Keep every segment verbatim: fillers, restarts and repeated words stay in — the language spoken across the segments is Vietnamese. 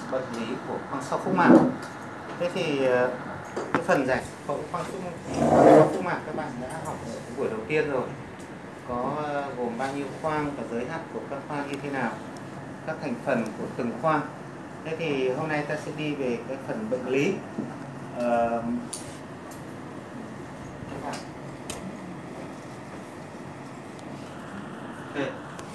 bệnh lý của khoang sau phúc mạc. Thế thì cái phần giải phẫu khoang sau phúc mạc các bạn đã học ở cái buổi đầu tiên rồi. Có gồm bao nhiêu khoang và giới hạn của các khoang như thế nào, các thành phần của từng khoang. Thế thì hôm nay ta sẽ đi về cái phần bệnh lý. Uh, okay.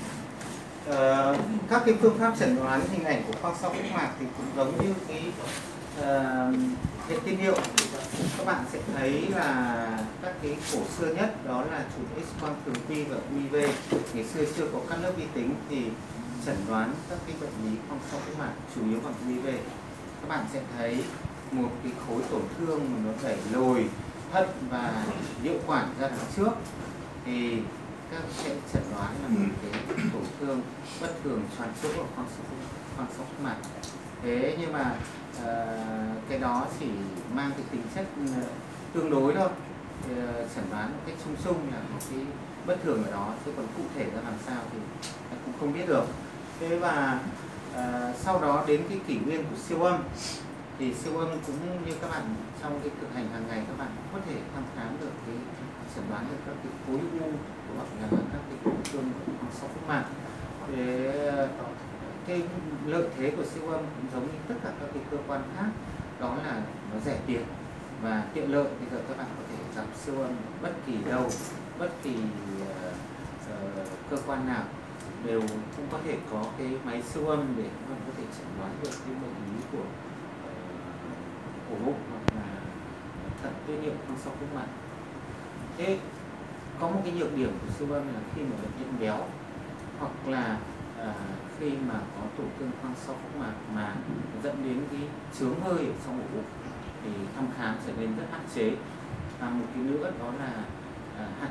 uh, các cái phương pháp chẩn đoán hình ảnh của khoang sau phúc mạc thì cũng giống như cái uh, hệ tiên hiệu. Các bạn sẽ thấy là các cái cổ xưa nhất đó là chụp X-quang thường quy và u i vê. Ngày xưa chưa có cắt lớp vi tính thì chẩn đoán các cái bệnh lý khoang sau phúc mạc chủ yếu bằng u i vê. Các bạn sẽ thấy một cái khối tổn thương mà nó đẩy lồi thận và niệu quản ra đằng trước thì các sẽ chẩn đoán là một cái tổn thương bất thường tròn chỗ ở khoang sau phúc mạc. Thế nhưng mà uh, cái đó chỉ mang cái tính chất uh, tương đối thôi, uh, chẩn đoán một cách chung chung là một cái bất thường ở đó, chứ còn cụ thể ra làm sao thì cũng không biết được. Thế và uh, sau đó đến cái kỷ nguyên của siêu âm thì siêu âm cũng như các bạn trong cái thực hành hàng ngày các bạn có thể thăm khám được cái chẩn đoán được các cái khối u hoặc là các cái tổn thương của khoang sau phúc mạc. Thế cái lợi thế của siêu âm cũng giống như tất cả các cái cơ quan khác, đó là nó rẻ tiền và tiện lợi. Bây giờ các bạn có thể làm siêu âm bất kỳ đâu, bất kỳ uh, uh, cơ quan nào đều cũng có thể có cái máy siêu âm để các bạn có thể chẩn đoán được cái bệnh lý của uh, ổ bụng hoặc là thận tiết niệu khoang sau phúc mạc. Thế có một cái nhược điểm của siêu âm là khi mà bệnh nhân béo hoặc là à, khi mà có tổn thương khoang sau phúc mạc mà dẫn đến cái chướng hơi ở trong ổ bụng thì thăm khám trở nên rất hạn chế. Và một cái nữa đó là à, hạn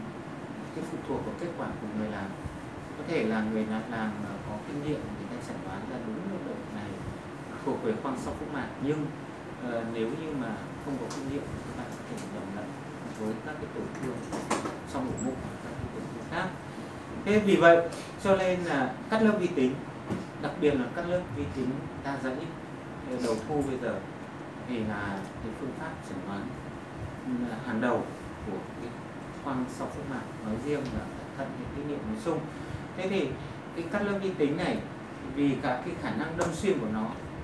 cái phụ thuộc vào kết quả của người làm. Có thể là người làm, làm có kinh nghiệm thì người ta chẩn đoán ra đúng cái bệnh này thuộc về khoang sau phúc mạc, nhưng à, nếu như mà không có kinh nghiệm thì các bạn có thể nhầm lẫn với các cái tổn thương trong ổ bụng và các cái tổn thương khác. Thế vì vậy cho nên là cắt lớp vi tính, đặc biệt là cắt lớp vi tính đa dãy đầu thu bây giờ thì là cái phương pháp chẩn đoán hàng đầu của cái khoang sau phúc mạc nói riêng và thận hệ tiết niệu nói chung. Thế thì cái cắt lớp vi tính này vì cả cái khả năng đâm xuyên của nó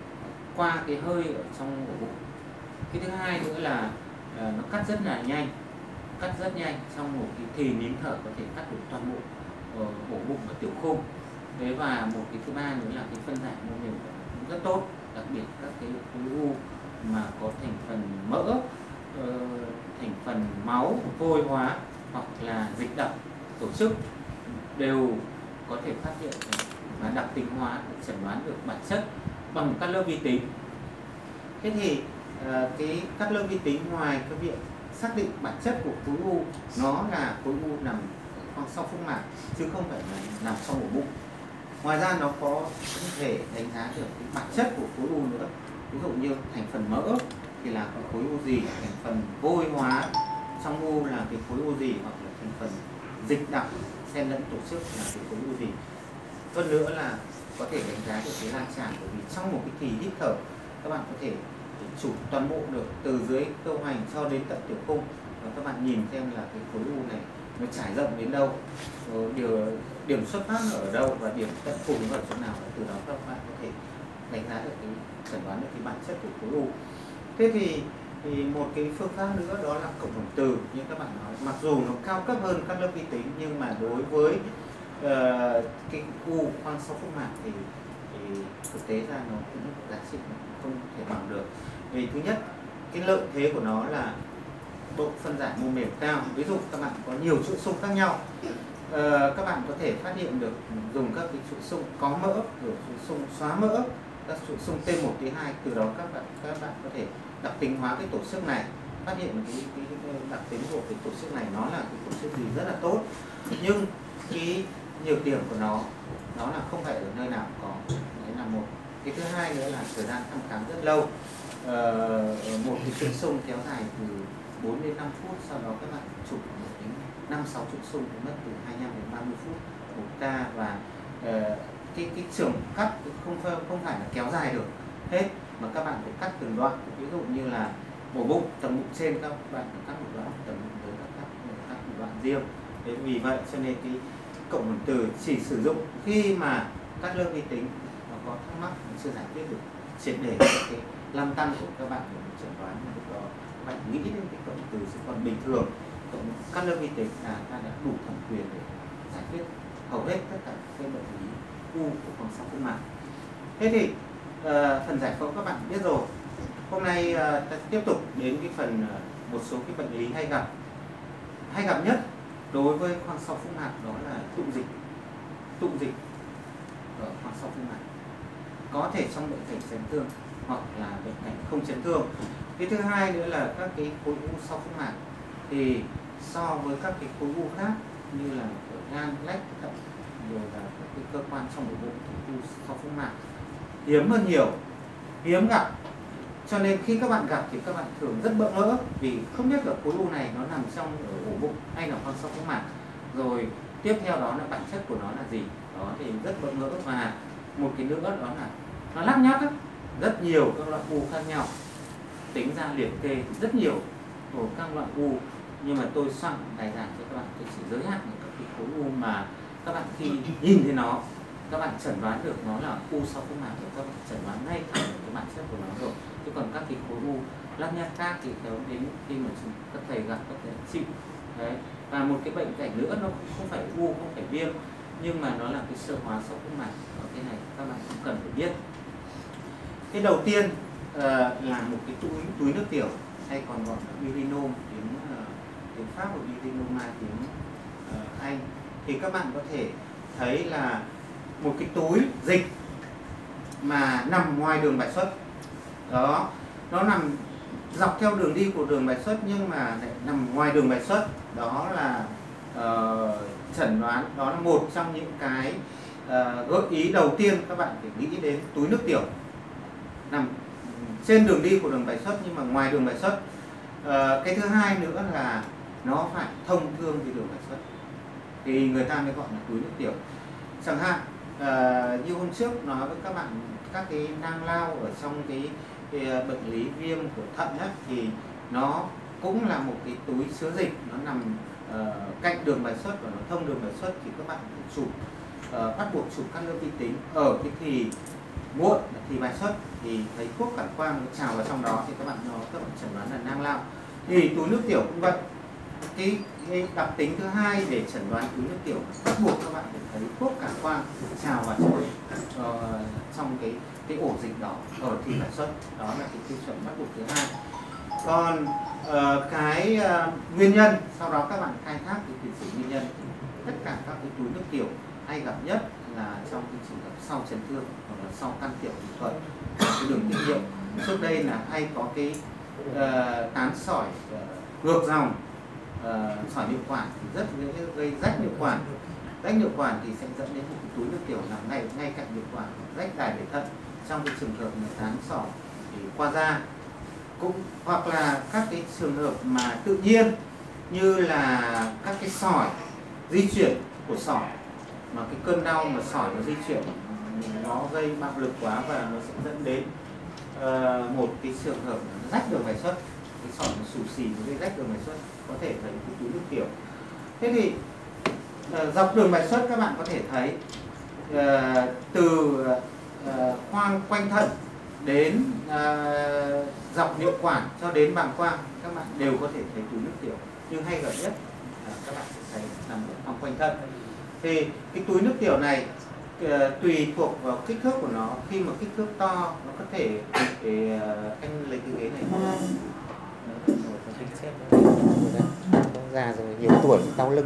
qua cái hơi ở trong ổ bụng. Cái thứ hai nữa là uh, nó cắt rất là nhanh, cắt rất nhanh, trong một cái thì nín thở có thể cắt được toàn bộ uh, ổ bụng và tiểu khung. Thế và một cái thứ ba nữa là cái phân giải mô mềm cũng rất tốt, đặc biệt các cái khối u mà có thành phần mỡ, uh, thành phần máu vôi hóa hoặc là dịch đậm tổ chức đều có thể phát hiện và đặc tính hóa để chẩn đoán được bản chất bằng cắt lớp vi tính. Thế thì uh, cái cắt lớp vi tính ngoài cái việc xác định bản chất của khối u, nó là khối u nằm ở khoang sau phúc mạc chứ không phải là nằm trong ổ bụng. Ngoài ra nó có thể đánh giá được cái bản chất của khối u nữa. Ví dụ như thành phần mỡ thì là cái khối u gì, thành phần vôi hóa trong u là cái khối u gì, hoặc là thành phần dịch đặc xen lẫn tổ chức là cái khối u gì. Hơn nữa là có thể đánh giá được cái lan tràn, bởi vì trong một cái kỳ hít thở các bạn có thể chụp toàn bộ được từ dưới cơ hoành cho đến tận tiểu khung, và các bạn nhìn xem là cái khối u này nó trải rộng đến đâu, điều điểm xuất phát ở đâu và điểm tận cùng ở chỗ nào, và từ đó các bạn có thể đánh giá được cái chẩn đoán được cái bản chất của khối u. Thế thì, thì một cái phương pháp nữa đó là cộng hưởng từ, như các bạn nói, mặc dù nó cao cấp hơn các lớp vi tính nhưng mà đối với uh, cái u khoang sau phúc mạc thì, thì thực tế ra nó cũng giá trị không thể bằng được. Vì thứ nhất, cái lợi thế của nó là độ phân giải mô mềm cao. Ví dụ các bạn có nhiều chuỗi xung khác nhau, uh, các bạn có thể phát hiện được dùng các cái chuỗi xung có mỡ, rồi chuỗi xung xóa mỡ, các chuỗi xung T một T hai, từ đó các bạn các bạn có thể đặc tính hóa cái tổ chức này, phát hiện cái, cái, cái đặc tính của cái tổ chức này nó là cái tổ chức gì rất là tốt. Nhưng cái nhược điểm của nó đó là không phải ở nơi nào có. Đấy là một. Cái thứ hai nữa là thời gian thăm khám rất lâu. Uh, một cái chuỗi xung kéo dài từ bốn đến năm phút, sau đó các bạn chụp đến năm sáu chuỗi xung mất từ hai mươi lăm đến ba mươi phút một ca, và uh, cái cái trường cắt không không phải là kéo dài được, hết, mà các bạn phải cắt từng đoạn. Ví dụ như là ổ bụng, tầng bụng trên các bạn phải cắt một đoạn, tầng bụng dưới các cắt, cắt một đoạn riêng. Thế vì vậy cho nên cái cộng hưởng từ chỉ sử dụng khi mà cắt lớp vi tính mà có thắc mắc chưa giải quyết được triệt để cái lăn tăn của các bạn để chẩn đoán, lúc đó các bạn nghĩ đến cái cộng hưởng từ. Chứ còn bình thường cộng cắt lớp vi tính là ta đã đủ thẩm quyền để giải quyết hầu hết tất cả các bệnh lý u của khoang sau phúc mạc. Thế thì uh, phần giải phẫu các bạn biết rồi. Hôm nay uh, ta tiếp tục đến cái phần uh, một số cái bệnh lý hay gặp hay gặp nhất đối với khoang sau phúc mạc, đó là tụ dịch tụ dịch ở khoang sau phúc mạc, có thể trong bệnh cảnh chấn thương hoặc là bệnh cảnh không chấn thương. Cái thứ hai nữa là các cái khối u sau phúc mạc thì so với các cái khối u khác như là gan, lách, thận, rồi là các cái cơ quan trong bộ bụng thì u sau phúc mạc hiếm hơn nhiều, hiếm gặp. Cho nên khi các bạn gặp thì các bạn thường rất bỡ ngỡ vì không biết là khối u này nó nằm trong ở ổ bụng hay là khoang sau phúc mạc, rồi tiếp theo đó là bản chất của nó là gì, đó thì rất bỡ ngỡ. Và một cái nữa đó là nó lác nhác lắm, rất nhiều các loại u khác nhau, tính ra liệt kê rất nhiều của các loại u, nhưng mà tôi soạn bài giảng cho các bạn tôi chỉ giới hạn ở các cái khối u mà các bạn khi nhìn thấy nó các bạn chẩn đoán được nó là u sau phúc mạc, thì các bạn chẩn đoán ngay thẳng được cái bản chất của nó rồi. Chứ còn các cái khối u lác nhác khác thì kéo đến khi mà các thầy gặp các thầy chịu. Đấy. Và một cái bệnh cảnh nữa, nó không phải u, không phải viêm, nhưng mà nó là cái sơ hóa sau phúc mạc. Ở cái này các bạn cũng cần phải biết. Cái đầu tiên uh, là một cái túi túi nước tiểu, hay còn gọi là urinum tiếng uh, tiếng Pháp, và urinoma tiếng uh, Anh. Thì các bạn có thể thấy là một cái túi dịch mà nằm ngoài đường bài xuất. Đó, nó nằm dọc theo đường đi của đường bài xuất nhưng mà lại nằm ngoài đường bài xuất. Đó là uh, chẩn đoán, đó là một trong những cái uh, gợi ý đầu tiên các bạn phải nghĩ đến túi nước tiểu nằm trên đường đi của đường bài xuất nhưng mà ngoài đường bài xuất. Uh, cái thứ hai nữa là nó phải thông thương với đường bài xuất thì người ta mới gọi là túi nước tiểu. Chẳng hạn uh, như hôm trước nói với các bạn, các cái nang lao ở trong cái, cái bệnh lý viêm của thận ấy, thì nó cũng là một cái túi chứa dịch, nó nằm uh, cạnh đường bài xuất và nó thông đường bài xuất, thì các bạn phải chụp, uh, bắt buộc chụp các lớp vi tính ở cái thì muộn, thì bài xuất, thì thấy thuốc cản quang nó trào vào trong đó thì các bạn nó các bạn chẩn đoán là nang lao. Thì túi nước tiểu cũng vậy. Cái, cái đặc tính thứ hai để chẩn đoán túi nước tiểu, bắt buộc các bạn phải thấy thuốc cản quang trào vào trong, uh, trong cái cái ổ dịch đó ở thì bài xuất. Đó là cái tiêu chuẩn bắt buộc thứ hai. Còn uh, cái uh, nguyên nhân, sau đó các bạn khai thác cái tiền sử nguyên nhân. Tất cả các cái túi nước tiểu hay gặp nhất là trong cái trường hợp sau chấn thương hoặc là sau can thiệp kỹ thuật cái đường tiết niệu. Trước đây là hay có cái uh, tán sỏi uh, ngược dòng, uh, sỏi niệu quản thì rất dễ gây rách niệu quản. Rách niệu quản thì sẽ dẫn đến một cái túi nước tiểu nằm ngay ngay cạnh niệu quản, rách đài bể thận trong cái trường hợp mà tán sỏi thì qua da. Cũng hoặc là các cái trường hợp mà tự nhiên như là các cái sỏi di chuyển của sỏi, mà cái cơn đau mà sỏi nó di chuyển nó gây bạo lực quá và nó sẽ dẫn đến uh, một cái trường hợp nó rách đường bài xuất, cái sỏi nó xù xì nó gây rách đường bài xuất, có thể thấy cái túi nước tiểu. Thế thì uh, dọc đường bài xuất các bạn có thể thấy uh, từ uh, khoang quanh thận đến uh, dọc niệu quản cho đến bàng quang, các bạn đều có thể thấy túi nước tiểu. Nhưng hay gặp nhất là các bạn sẽ thấy nằm ở khoang quanh thận. Thì cái túi nước tiểu này uh, tùy thuộc vào kích thước của nó. Khi mà kích thước to nó có thể để, uh, anh lấy cái ghế này già rồi, nhiều tuổi đau lưng.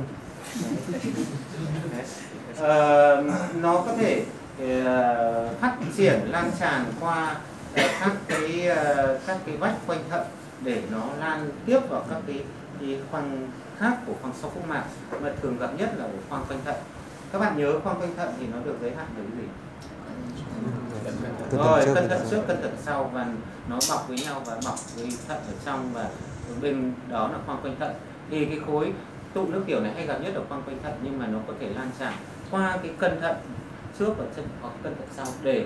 Uh, nó có thể uh, phát triển lan tràn qua uh, các cái uh, các cái vách quanh thận để nó lan tiếp vào các cái, cái khoang khác của khoang sau phúc mạc, mà thường gặp nhất là ở khoang quanh thận. Các bạn nhớ khoang quanh thận thì nó được giới hạn bởi cái gì? Rồi, cân thận trước, cân thận sau, và nó bọc với nhau và bọc với thận ở trong, và bên đó là khoang quanh thận. Thì cái khối tụ nước tiểu này hay gặp nhất ở khoang quanh thận, nhưng mà nó có thể lan tràn qua cái cân thận trước và chân hoặc cân thận sau để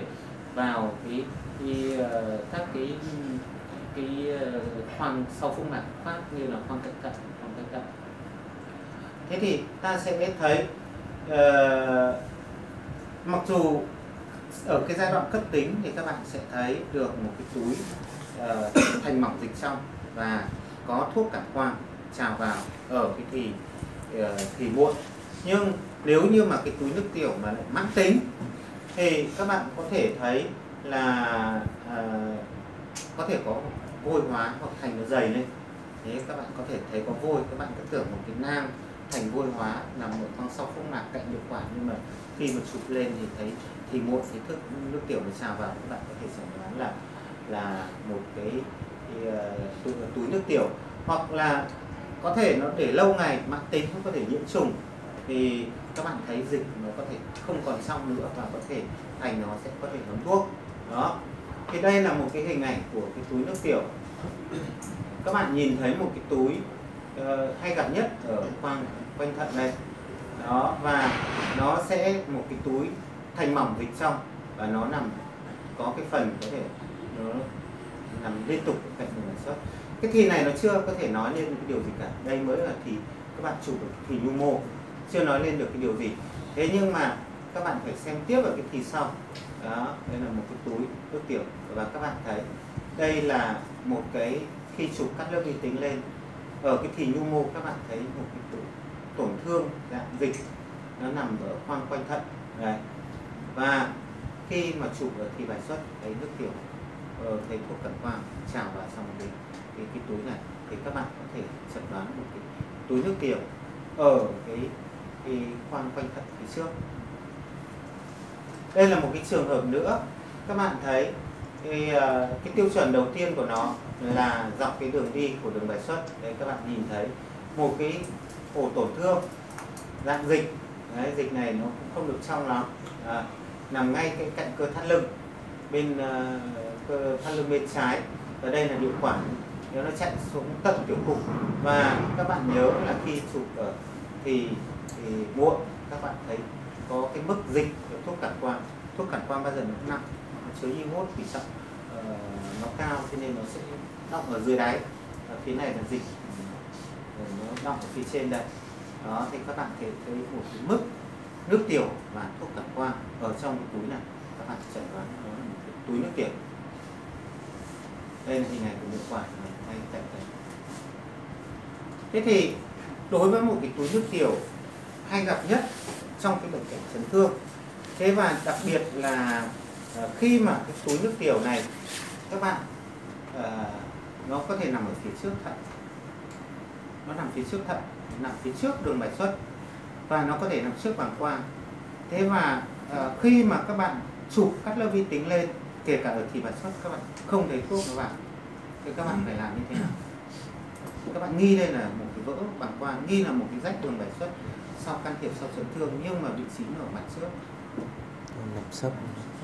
vào cái, cái uh, các cái cái uh, khoang sau phúc mạc khác như là khoang cận cận, khoang cận cận. Thế thì ta sẽ thấy uh, mặc dù ở cái giai đoạn cấp tính thì các bạn sẽ thấy được một cái túi uh, thành mỏng dịch trong và có thuốc cản quang trào vào ở cái thì uh, thì muộn. Nhưng nếu như mà cái túi nước tiểu mà lại mãn tính thì các bạn có thể thấy là uh, có thể có vôi hóa hoặc thành nó dày lên. Thế các bạn có thể thấy có vôi, các bạn cứ tưởng một cái nang thành vôi hóa nằm ở khoang sau phúc mạc cạnh điều quản, nhưng mà khi mà chụp lên thì thấy thì muộn thì thức nước tiểu nó trào vào, các bạn có thể chẩn đoán là là một cái, cái uh, túi, túi nước tiểu, hoặc là có thể nó để lâu ngày mãn tính, nó có thể nhiễm trùng thì các bạn thấy dịch nó có thể không còn trong nữa và có thể thành nó sẽ có thể ngấm thuốc. Đó, thì đây là một cái hình ảnh của cái túi nước tiểu. Các bạn nhìn thấy một cái túi uh, hay gặp nhất ở khoang quanh thận này. Đó, và nó sẽ một cái túi thành mỏng dịch trong và nó nằm có cái phần có thể nó nằm liên tục cạnh đường bài xuất. Cái thì này nó chưa có thể nói lên cái điều gì cả. Đây mới là thì các bạn chụp được thì nhu mô, chưa nói lên được cái điều gì. Thế nhưng mà các bạn phải xem tiếp ở cái thì sau. Đó, đây là một cái túi nước tiểu và các bạn thấy đây là một cái khi chụp cắt lớp vi tính lên ở cái thì nhu mô, các bạn thấy một cái tổn thương dạng dịch nó nằm ở khoang quanh thận đấy. Và khi mà chụp ở thì bài xuất thấy nước tiểu, thấy thuốc cản quang trào vào trong cái, cái cái túi này thì các bạn có thể chẩn đoán một cái túi nước tiểu ở cái, cái khoang quanh thận phía trước. Đây là một cái trường hợp nữa, các bạn thấy cái, cái tiêu chuẩn đầu tiên của nó là dọc cái đường đi của đường bài xuất. Đấy, các bạn nhìn thấy một cái ổ tổn thương dạng dịch. Đấy, dịch này nó cũng không được trong lắm, à, nằm ngay cái cạnh cơ thắt lưng bên uh, cơ thắt lưng bên trái, và đây là điều quản, nếu nó chạy xuống tận tiểu cục. Và các bạn nhớ là khi chụp ở thì, thì muộn, các bạn thấy có cái mức dịch của thuốc cản quang. Thuốc cản quang bao giờ nó cũng nặng, nó chứa iốt vì sao uh, nó cao, cho nên nó sẽ đọng ở dưới đáy. Ở phía này là dịch, nó đọng ở phía trên đây. Đó, thì các bạn thấy thấy một cái mức nước tiểu và thuốc cản quang ở trong cái túi này, các bạn chẩn đoán nó là một cái túi nước tiểu. Đây là hình ảnh của niệu quản này, cạnh đây. Thế thì đối với một cái túi nước tiểu hay gặp nhất trong cái bệnh cảnh chấn thương, thế và đặc biệt là uh, khi mà cái túi nước tiểu này các bạn uh, nó có thể nằm ở phía trước thận, nó nằm phía trước thận, nằm phía trước đường bài xuất, và nó có thể nằm trước bàng quang. Thế và uh, khi mà các bạn chụp cắt lớp vi tính lên, kể cả ở thì bài xuất, các bạn không thấy thuốc nó vào, thì các bạn phải làm như thế nào? Các bạn nghi đây là một cái vỡ bàng quang, nghi là một cái rách đường bài xuất sau can thiệp sau chấn thương, nhưng mà vị trí ở mặt trước. Nằm sấp.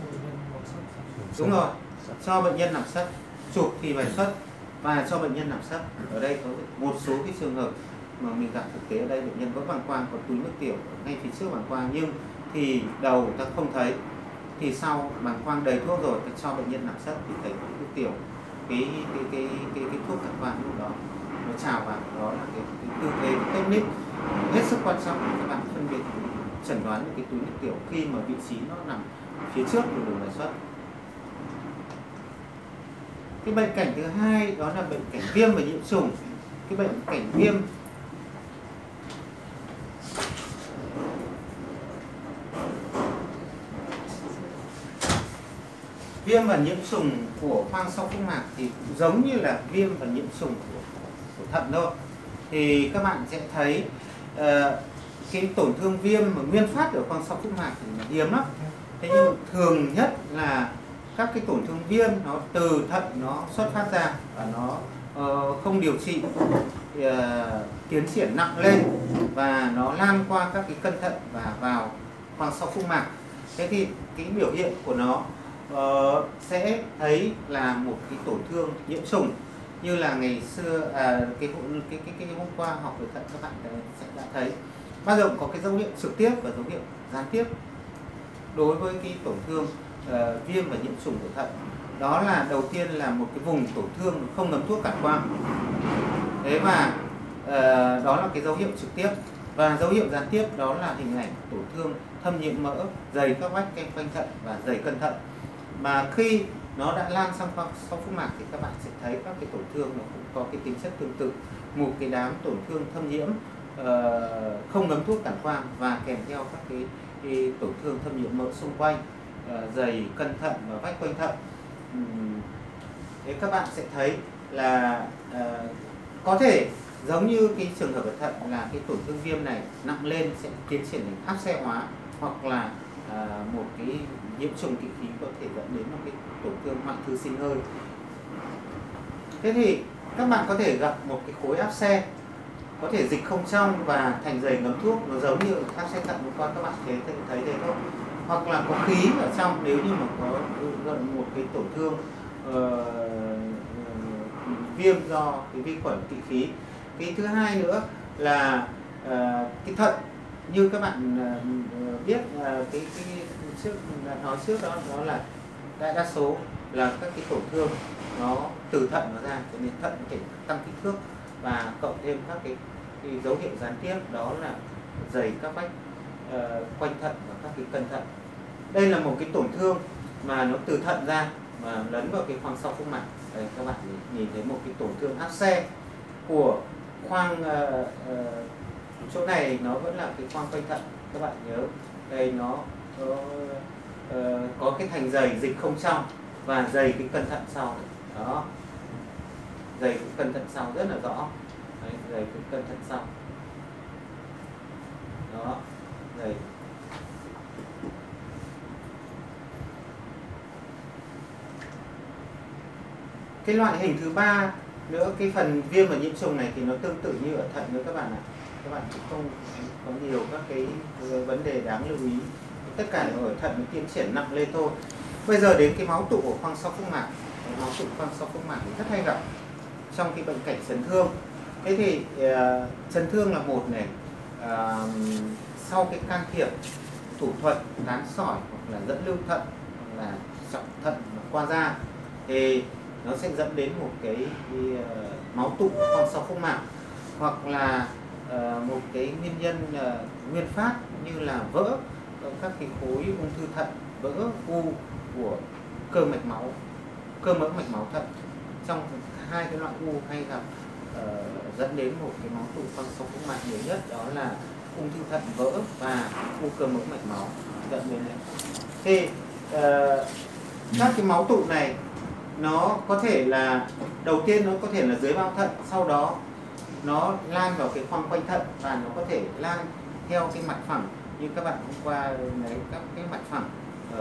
Đúng rồi, cho bệnh nhân nằm sấp, chụp thì bài xuất và cho bệnh nhân nằm sấp. Ở đây có một số cái trường hợp mà mình gặp thực tế ở đây, bệnh nhân có bàng quang, có túi nước tiểu ngay phía trước bàng quang, nhưng thì đầu ta không thấy, thì sau bàng quang đầy thuốc rồi, ta cho bệnh nhân nằm sấp thì thấy nước tiểu, cái cái cái cái, cái thuốc cản quang lúc đó nó trào vào. Đó là cái, cái tư thế technique hết sức quan trọng để các bạn phân biệt chẩn đoán được cái túi nước tiểu khi mà vị trí nó nằm phía trước của đường bài xuất. Cái bệnh cảnh thứ hai đó là bệnh cảnh viêm và nhiễm trùng. Cái bệnh cảnh viêm viêm và nhiễm trùng của khoang sau phúc mạc thì cũng giống như là viêm và nhiễm trùng của, của thận thôi. Thì các bạn sẽ thấy uh, cái tổn thương viêm mà nguyên phát ở khoang sau phúc mạc thì là hiếm lắm. Thế nhưng thường nhất là các cái tổn thương viêm nó từ thận nó xuất phát ra và nó uh, không điều trị thì, uh, tiến triển nặng lên và nó lan qua các cái cân thận và vào khoang sau phúc mạc. Thế thì cái biểu hiện của nó uh, sẽ thấy là một cái tổn thương nhiễm trùng, như là ngày xưa à, cái, cái cái cái hôm qua học về thận các bạn sẽ đã thấy bao giờ có cái dấu hiệu trực tiếp và dấu hiệu gián tiếp đối với cái tổn thương uh, viêm và nhiễm trùng của thận. Đó là đầu tiên là một cái vùng tổn thương không ngấm thuốc cản quang. Thế và uh, đó là cái dấu hiệu trực tiếp. Và dấu hiệu gián tiếp đó là hình ảnh tổn thương thâm nhiễm mỡ, dày các vách quanh thận và dày cân thận. Mà khi nó đã lan sang sau phúc mạc thì các bạn sẽ thấy các cái tổn thương nó cũng có cái tính chất tương tự, một cái đám tổn thương thâm nhiễm uh, không ngấm thuốc cản quang và kèm theo các cái, cái tổn thương thâm nhiễm mỡ xung quanh, uh, dày cân thận và vách quanh thận. Uhm, thế các bạn sẽ thấy là uh, có thể giống như cái trường hợp ở thận là cái tổn thương viêm này nặng lên sẽ tiến triển đến áp xe hóa, hoặc là à, một cái nhiễm trùng kỵ khí có thể dẫn đến một cái tổn thương hoại thư sinh hơi. Thế thì các bạn có thể gặp một cái khối áp xe có thể dịch không trong và thành dày ngấm thuốc, nó giống như áp xe thận vừa qua các bạn thấy thấy thế không? Hoặc là có khí ở trong nếu như mà có gần một cái tổn thương uh, viêm do cái vi khuẩn kỵ khí. Cái thứ hai nữa là uh, cái thận như các bạn uh, biết uh, cái cái trước nói trước đó đó là đại đa số là các cái tổn thương nó từ thận nó ra, cho nên thận có thể tăng kích thước và cộng thêm các cái, cái dấu hiệu gián tiếp đó là dày các vách uh, quanh thận và các cái cân thận. Đây là một cái tổn thương mà nó từ thận ra mà lấn vào cái khoang sau phúc mạc. Đây, các bạn nhìn thấy một cái tổn thương áp xe của khoang uh, uh, chỗ này nó vẫn là cái khoang quanh thận, các bạn nhớ đây nó có, uh, có cái thành dày dịch không trong và dày cái cân thận sau này. Đó, dày cái cân thận sau rất là rõ. Đấy, dày cái cân thận sau đó, dày. Cái loại hình thứ ba nữa, cái phần viêm và nhiễm trùng này thì nó tương tự như ở thận nữa các bạn ạ. Các bạn cũng không có nhiều các cái vấn đề đáng lưu ý. Tất cả ở thận nó tiến triển nặng lên thôi. Bây giờ đến cái máu tụ của khoang sau phúc mạc. Máu tụ khoang sau phúc mạc thì rất hay gặp trong cái bệnh cảnh chấn thương. Thế thì uh, chấn thương là một này, uh, sau cái can thiệp thủ thuật tán sỏi hoặc là dẫn lưu thận hoặc là trọng thận qua da thì nó sẽ dẫn đến một cái, cái uh, máu tụ khoang sau phúc mạc, hoặc là uh, một cái nguyên nhân uh, nguyên phát như là vỡ các cái khối ung thư thận, vỡ u của cơ mạch máu, cơ mỡ mạch máu thận. Trong hai cái loại u hay gặp uh, dẫn đến một cái máu tụ khoang sau phúc mạc nhiều nhất đó là ung thư thận vỡ và u cơ mỡ mạch máu dẫn đến đấy. Thì uh, các cái máu tụ này nó có thể là đầu tiên nó có thể là dưới bao thận, sau đó nó lan vào cái khoang quanh thận và nó có thể lan theo cái mặt phẳng như các bạn hôm qua lấy các cái mặt phẳng uh,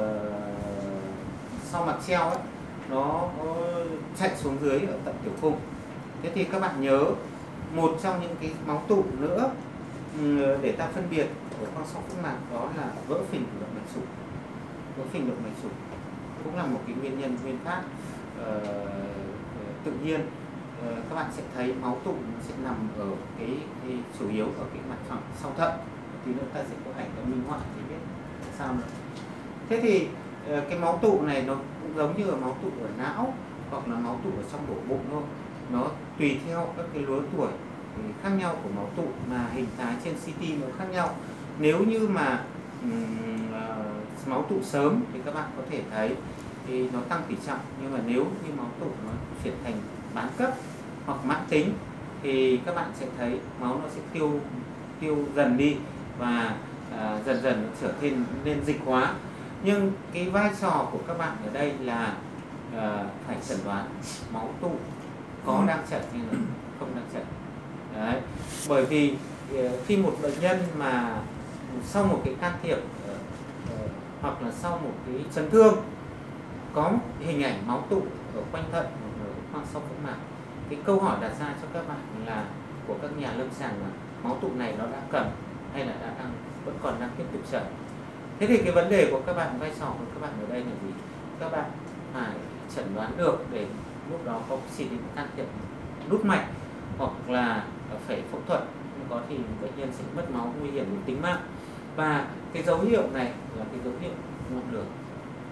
sau mặt treo ấy, nó chạy xuống dưới ở tận tiểu cung. Thế thì các bạn nhớ một trong những cái máu tụ nữa để ta phân biệt ở khoang sau phúc mạc đó là vỡ phình của động mạch chủ. Vỡ phình động mạch chủ cũng là một cái nguyên nhân nguyên phát uh, tự nhiên. Uh, các bạn sẽ thấy máu tụ sẽ nằm ở cái, cái chủ yếu ở cái mặt phẳng sau thận. Tí nữa ta sẽ có ảnh có minh họa để biết sao nữa. Thế thì uh, cái máu tụ này nó cũng giống như là máu tụ ở não hoặc là máu tụ ở trong ổ bụng thôi. Nó tùy theo các cái lứa tuổi khác nhau của máu tụ mà hình thái trên xê tê nó khác nhau. Nếu như mà um, uh, máu tụ sớm thì các bạn có thể thấy thì nó tăng tỷ trọng, nhưng mà nếu như máu tụ nó chuyển thành bán cấp hoặc mãn tính thì các bạn sẽ thấy máu nó sẽ tiêu tiêu dần đi và uh, dần dần nó trở thành nên dịch hóa. Nhưng cái vai trò của các bạn ở đây là uh, phải chẩn đoán máu tụ có đang chảy hay là không đang chảy. Đấy. Bởi vì uh, khi một bệnh nhân mà sau một cái can thiệp uh, uh, hoặc là sau một cái chấn thương có hình ảnh máu tụ ở quanh thận hoặc ở khoang sau phúc mạc, cái câu hỏi đặt ra cho các bạn là của các nhà lâm sàng là máu tụ này nó đã cầm hay là đã đang vẫn còn đang tiếp tục chảy. Thế thì cái vấn đề của các bạn, vai trò của các bạn ở đây là gì? Các bạn phải chẩn đoán được để lúc đó có chỉ định can thiệp nút mạch hoặc là phải phẫu thuật, không có thì bệnh nhân sẽ mất máu nguy hiểm đến tính mạng. Và cái dấu hiệu này là cái dấu hiệu ngọn lửa.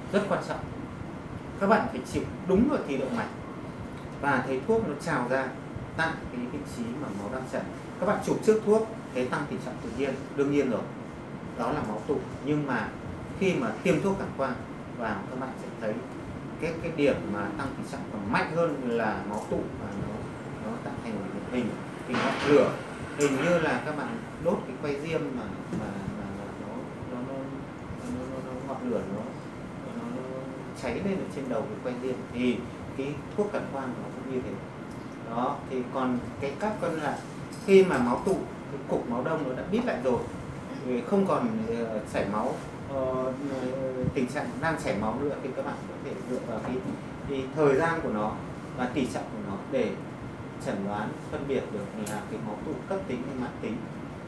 rất quan trọng. Các bạn phải chịu đúng vào thì động mạch và thấy thuốc nó trào ra tại cái vị trí mà máu đang chảy. Các bạn chụp trước thuốc thấy tăng tỉ trọng tự nhiên, đương nhiên rồi, đó là máu tụ. Nhưng mà khi mà tiêm thuốc cản quang vào, các bạn sẽ thấy cái cái điểm mà tăng tỉ trọng còn mạnh hơn là máu tụ, và nó nó tạo thành một hình hình ngọn lửa, hình như là các bạn đốt cái que diêm mà mà, mà, mà nó, nó, nó, nó, nó, nó ngọn lửa nó, nó, nó cháy lên ở trên đầu cái que diêm, thì cái thuốc cản quang nó cũng như thế. Đó, thì còn cái các con là khi mà máu tụ, cái cục máu đông nó đã bít lại rồi, không còn uh, chảy máu, uh, tình trạng đang chảy máu nữa, thì các bạn có thể dựa vào cái, cái thời gian của nó và tỷ trọng của nó để chẩn đoán phân biệt được là cái máu tụ cấp tính hay mãn tính.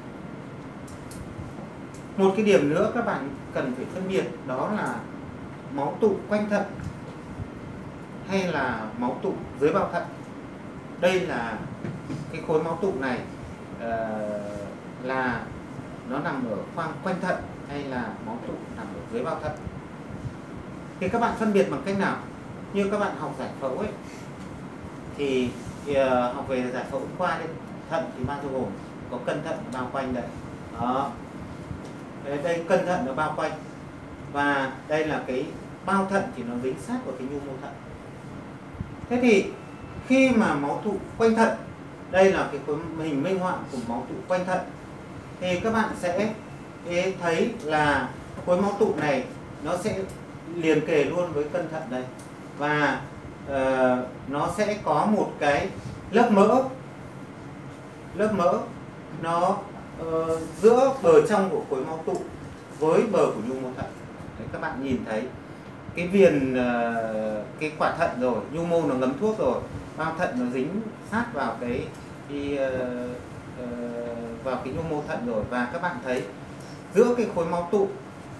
Một cái điểm nữa các bạn cần phải phân biệt đó là máu tụ quanh thận hay là máu tụ dưới bao thận. Đây là cái khối máu tụ này uh, là nó nằm ở khoang quanh thận hay là máu tụ nằm ở dưới bao thận. Thì các bạn phân biệt bằng cách nào? Như các bạn học giải phẫu ấy, thì uh, học về giải phẫu khoa đấy, thận thì bao gồm có cân thận bao quanh đây. Đó. Đây, đây cân thận nó bao quanh, và đây là cái bao thận thì nó dính sát vào cái nhu mô thận. Thế thì khi mà máu tụ quanh thận, đây là cái hình minh họa của máu tụ quanh thận, thì các bạn sẽ thấy là khối máu tụ này nó sẽ liền kề luôn với cân thận đây, và uh, nó sẽ có một cái lớp mỡ lớp mỡ nó uh, giữa bờ trong của khối máu tụ với bờ của nhu mô thận. Đấy, các bạn nhìn thấy cái viền uh, cái quả thận rồi, nhu mô nó ngấm thuốc rồi, bao thận nó dính sát vào cái, cái uh, uh, vào cái nhu mô thận rồi, và các bạn thấy giữa cái khối máu tụ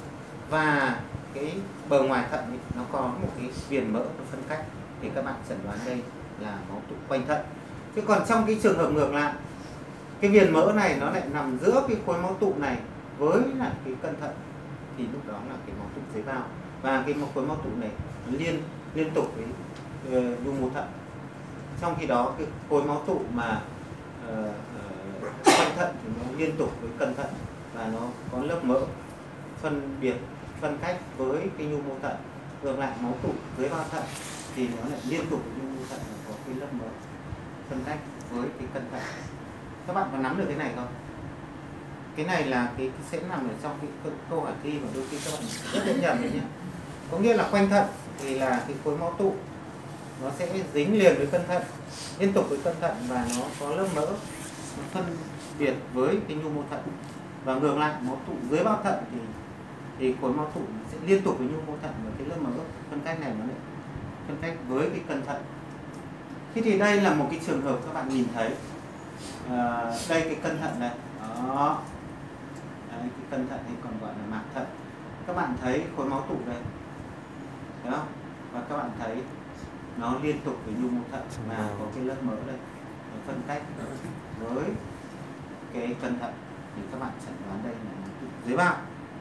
và cái bờ ngoài thận ấy, nó có một cái viền mỡ nó phân cách, thì các bạn chẩn đoán đây là máu tụ quanh thận. Chứ còn trong cái trường hợp ngược lại, cái viền mỡ này nó lại nằm giữa cái khối máu tụ này với lại cái cân thận, thì lúc đó là cái máu tụ dưới bao, và cái khối máu tụ này nó liên liên tục với uh, nhu mô thận. Trong khi đó cái khối máu tụ mà uh, uh, quanh thận thì nó liên tục với cân thận, và nó có lớp mỡ phân biệt phân cách với cái nhu mô thận. Ngược lại máu tụ dưới bao thận thì nó lại liên tục với nhu mô thận, có cái lớp mỡ phân cách với cái cân thận. Các bạn có nắm được cái này không? Cái này là cái, cái sẽ nằm ở trong cái câu hỏi thi mà đôi khi các bạn rất dễ nhầm đấy nhé. Có nghĩa là quanh thận thì là cái khối máu tụ nó sẽ dính liền với cân thận, liên tục với cân thận, và nó có lớp mỡ nó phân biệt với cái nhu mô thận. Và ngược lại máu tụ dưới bao thận thì thì khối máu tụ sẽ liên tục với nhu mô thận, và cái lớp mỡ phân cách này nó lại phân cách với cái cân thận. Thế thì đây là một cái trường hợp các bạn nhìn thấy, à, đây cái cân thận này, đó, đấy, cái cân thận hay còn gọi là mạc thận. Các bạn thấy khối máu tụ đây, thấy không? Và các bạn thấy nó liên tục với nhu mô thận, và có cái lớp mỡ đây nó phân cách với cái cân thận, thì các bạn chẩn đoán đây là máu tụ dưới bao.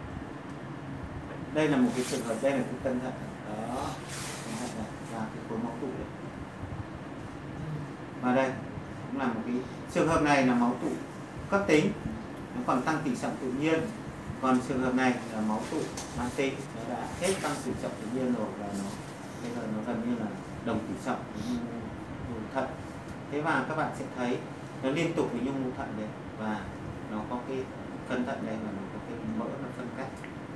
Đây là một cái trường hợp, đây là cái cân thận, đó, cân thận này và cái khối máu tụ này. Và đây cũng là một cái trường hợp này là máu tụ cấp tính, nó còn tăng tỉ trọng tự nhiên. Còn trường hợp này là máu tụ mãn tính, nó đã hết tăng tỉ trọng tự nhiên rồi, và nó bây giờ nó gần như là đồng tỉ trọng với nhu mô thận. Thế và các bạn sẽ thấy nó liên tục với nhu mô thận đấy, và nó có cái cân thận đây, và nó có cái mỡ nó phân cách.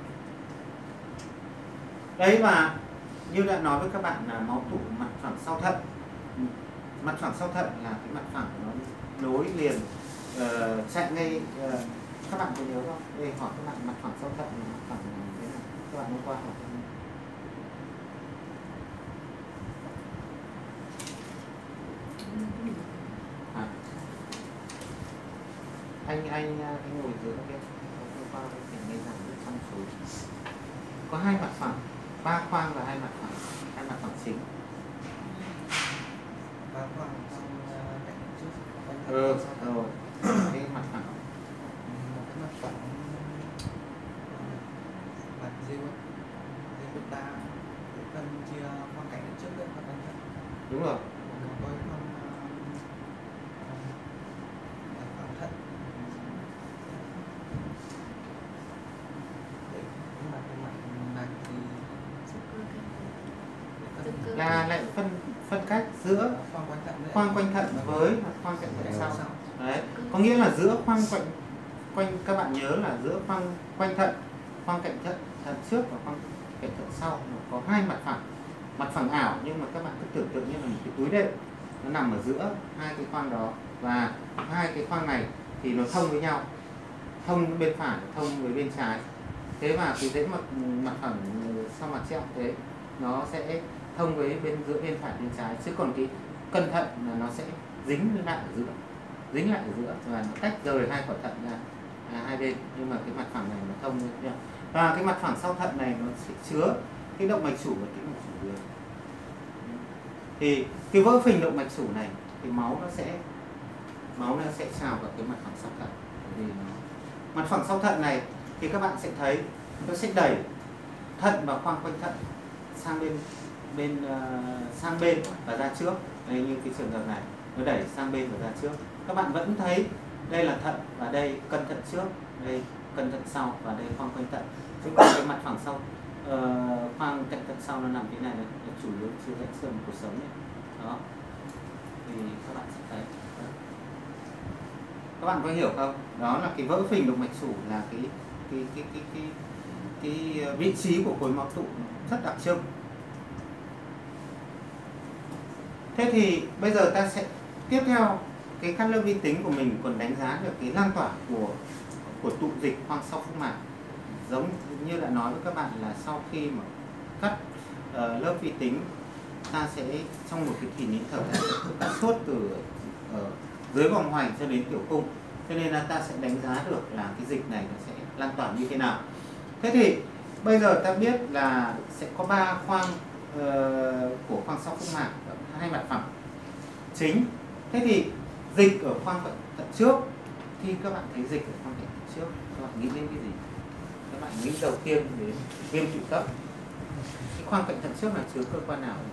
Đấy, và như đã nói với các bạn là máu tụ mặt phẳng sau thận. Mặt phẳng sau thận là cái mặt phẳng nó nối liền, uh, chạy ngay, uh, các bạn có nhớ không? Đây hỏi các bạn mặt phẳng sau thận là mặt phẳng là thế nào? Các bạn hôm qua hỏi không? À. Anh anh anh ngồi dưới kia, hôm qua thì nghe rằng rất chăm chú. Có hai mặt phẳng, ba khoang và hai mặt phẳng, hai mặt phẳng chính. Ba khoang trong cạnh trước. Ừ, rồi. Cái mặt phẳng. Một cái mặt phẳng mặt diêu, diêu đa. Đúng rồi. Nó có khoang ờ, khoang thận. Đấy, nhưng mà cái mặt mạch thì Là lại phân phân cách giữa khoang quanh thận đấy. khoang quanh thận với khoang cạnh thận sau. Đấy, có nghĩa là giữa khoang quanh quanh các bạn nhớ là giữa khoang quanh thận, khoang cạnh thận thận trước và khoang cạnh thận sau nó có hai mặt phẳng, mặt phẳng ảo, nhưng mà các bạn cứ tưởng tượng như là một cái túi đệm nó nằm ở giữa hai cái khoang đó, và hai cái khoang này thì nó thông với nhau, thông bên phải thông với bên trái. Thế và cái dãy mặt mặt phẳng sau mặt treo thế nó sẽ thông với bên giữa bên phải bên trái, chứ còn cái cân thận là nó sẽ dính lại ở giữa, dính lại ở giữa và nó tách rời hai quả thận ra à, hai bên, nhưng mà cái mặt phẳng này nó thông với nhau. Và cái mặt phẳng sau thận này nó sẽ chứa cái động mạch chủ và tĩnh mạch chủ dưới. Thì cái vỡ phình động mạch chủ này thì máu nó sẽ máu nó sẽ trào vào cái mặt phẳng sau thận. Vì nó, mặt phẳng sau thận này thì các bạn sẽ thấy nó sẽ đẩy thận và khoang quanh thận sang bên bên uh, sang bên và ra trước. Đây, như cái trường hợp này nó đẩy sang bên và ra trước. Các bạn vẫn thấy đây là thận và đây cân thận trước, đây cân thận sau và đây khoang quanh thận. Chứ còn cái mặt phẳng sau uh, khoang cạnh thận sau nó nằm thế này, nó chủ yếu chứa rãnh xương cuộc sống này. Đó, thì các bạn sẽ thấy. Các bạn có hiểu không? Đó là cái vỡ phình động mạch chủ là cái cái cái cái cái, cái, cái vị trí của khối máu tụ rất đặc trưng. Thế thì bây giờ ta sẽ tiếp theo cái cắt lớp vi tính của mình còn đánh giá được cái lan tỏa của của tụ dịch khoang sau phúc mạc. Giống như đã nói với các bạn là sau khi mà cắt uh, lớp vi tính, ta sẽ trong một cái kỷ niệm thở ta sẽ cắt suốt từ uh, dưới vòng hoành cho đến tiểu cung, cho nên là ta sẽ đánh giá được là cái dịch này nó sẽ lan tỏa như thế nào. Thế thì bây giờ ta biết là sẽ có ba khoang uh, của khoang sau phúc mạc, hai mặt phẳng chính. Thế thì dịch ở khoang thận trước, khi các bạn thấy dịch ở khoang thận trước, các bạn nghĩ đến cái gì? Các bạn nghĩ đầu tiên đến viêm tụy cấp. Cái khoang cạnh thận trước là chứa cơ quan nào?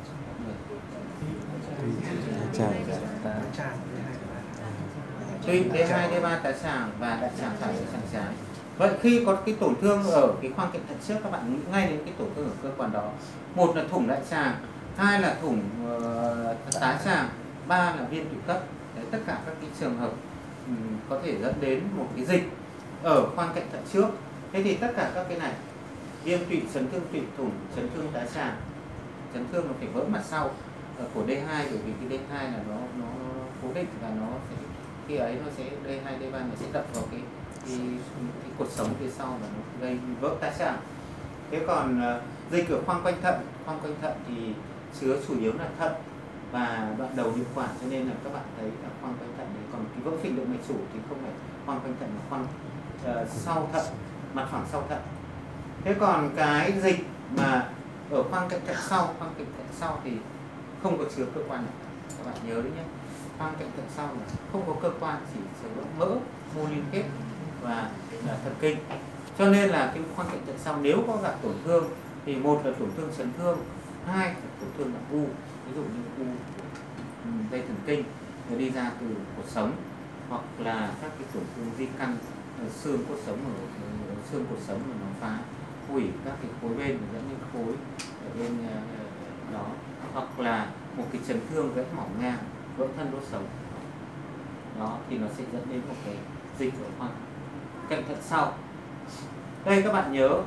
Tụy, đê hai, đê ba, tá tràng và đại tràng phải, đại tràng trái. Vậy khi có cái tổn thương ở cái khoang cạnh thận trước, các bạn nghĩ ngay đến cái tổn thương ở cơ quan đó. Một là thủng đại tràng, hai là thủng uh, tá tràng, ba là viêm tụy cấp. Đấy, tất cả các cái trường hợp um, có thể dẫn đến một cái dịch ở khoang cạnh thận trước. Thế thì tất cả các cái này, viêm tụy, chấn thương tụy, thủng, chấn thương tá tràng, chấn thương nó phải vỡ mặt sau uh, của đê hai, bởi vì cái đê hai là nó nó cố định và nó sẽ khi ấy nó sẽ đê hai, đê ba nó sẽ đập vào cái cái, cái cột sống phía sau và nó gây vỡ tá tràng. Thế còn uh, dịch ở khoang quanh thận, khoang quanh thận thì chứa chủ yếu là thận và đoạn đầu niệu quản, cho nên là các bạn thấy là khoang quanh thận đấy. Còn cái vỡ phình động mạch chủ thì không phải khoang quanh thận mà khoang uh, sau thận, mặt phẳng sau thận. Thế còn cái dịch mà ở khoang cạnh thận sau, khoang cạnh thận sau thì không có chứa cơ quan nào, các bạn nhớ đấy nhé. Khoang cạnh thận sau là không có cơ quan, chỉ chứa mỡ, mô liên kết và là thần kinh. Cho nên là cái khoang cạnh thận sau nếu có gặp tổn thương thì một là tổn thương chấn thương, hai là tổn thương là u, ví dụ như u dây thần kinh nó đi ra từ cột sống, hoặc là các cái tổn thương di căn xương cột sống ở, ở xương cột sống mà nó phá hủy các cái khối bên và dẫn đến khối ở bên uh, đó, hoặc là một cái chấn thương gãy mỏng ngang, vỡ thân đốt sống đó, thì nó sẽ dẫn đến một cái dịch ở khoang cạnh thận sau. Đây các bạn nhớ,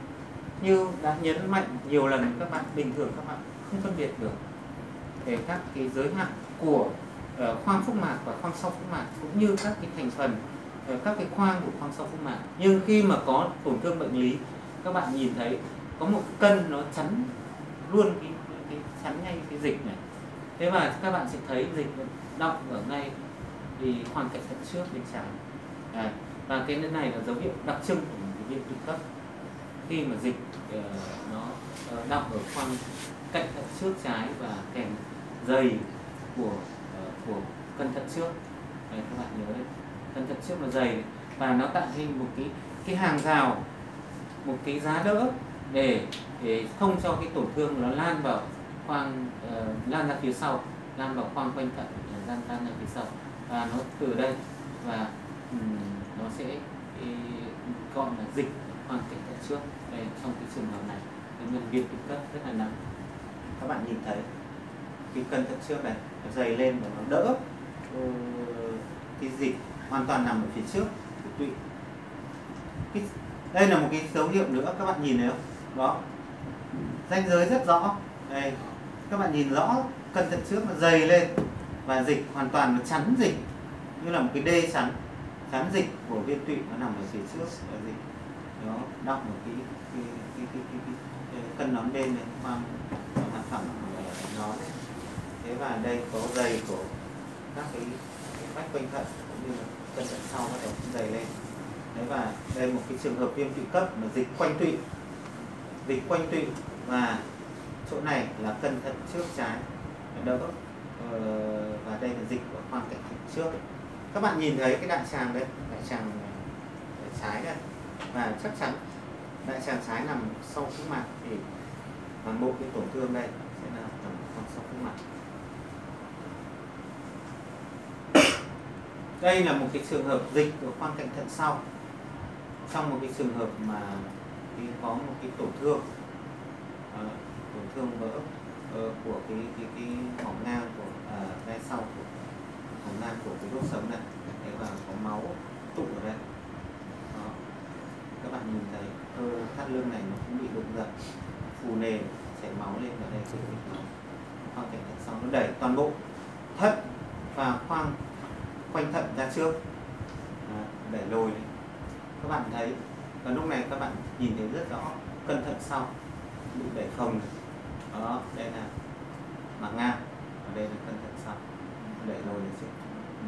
như đã nhấn mạnh nhiều lần, các bạn bình thường các bạn không phân biệt được về các cái giới hạn của uh, khoang phúc mạc và khoang sau phúc mạc, cũng như các cái thành phần uh, các cái khoang của khoang sau phúc mạc. Nhưng khi mà có tổn thương bệnh lý, các bạn nhìn thấy có một cân nó chắn luôn cái, cái chắn ngay cái dịch này. Thế mà các bạn sẽ thấy dịch đọng ở ngay thì khoang cạnh thận trước bên trái. À, và cái này là dấu hiệu đặc trưng của một cái viêm tụy cấp. Khi mà dịch uh, nó uh, đọng ở khoang cạnh thận trước trái và kèm dày của uh, của cân thận trước. Đấy, các bạn nhớ đấy, cân thận trước nó dày và nó tạo thành một cái cái hàng rào, một cái giá đỡ để để không cho cái tổn thương nó lan vào khoang uh, lan ra phía sau, lan vào khoang quanh thận, lan lan ra phía sau, và nó từ đây và um, nó sẽ ý, gọi là dịch khoang cạnh thận trước. Đây, trong cái trường hợp này bệnh nhân viêm tụy cấp rất là nặng. Các bạn nhìn thấy cái cân thận trước này nó dày lên và nó đỡ uh, cái dịch hoàn toàn nằm ở phía trước của tụy. Cái, đây là một cái dấu hiệu nữa, các bạn nhìn thấy không? Đó, ranh giới rất rõ. Đây, các bạn nhìn rõ cân thận trước nó dày lên và dịch hoàn toàn nó chắn dịch, như là một cái đê chắn chắn dịch của viên tụy, nó nằm ở phía trước và dịch nó đọng ở cái cái cái cái, cái, cái, cái cân nón bên này, khoang mặt phẳng nón này. Thế và đây có dày của các cái, cái vách quanh thận cũng như là cân thận sau bắt đầu cũng dày lên. Đấy, và đây một cái trường hợp viêm tụy cấp mà dịch quanh tụy, dịch quanh tụy và chỗ này là cân thận trước trái đỡ, ờ, và đây là dịch của khoang cạnh thận trước. Các bạn nhìn thấy cái đại tràng đấy, đại tràng trái đây, và chắc chắn đại tràng trái nằm sau phúc mạc thì toàn bộ cái tổn thương đây sẽ là nằm sau phúc mạc. Đây là một cái trường hợp dịch của khoang cạnh thận sau, trong một cái trường hợp mà thì có một cái tổn thương à, tổn thương vỡ uh, của cái cái cái mỏng ngang của à, ngay sau của mỏng ngang của cái đốt sống này. Đấy, và có máu tụ ở đây. Đó, các bạn nhìn thấy cơ thắt lưng này nó cũng bị đụng dập, phù nề, chảy máu lên vào đây, cái máu khoang cạnh thận sau nó đẩy toàn bộ thận và khoang quanh thận ra trước, à, đẩy lồi lên. Các bạn thấy, và lúc này các bạn nhìn thấy rất rõ cân thận sau bị đẩy phồng này. Đó, đây là mạc ngang, và đây là cân thận sau đẩy lồi lên trước.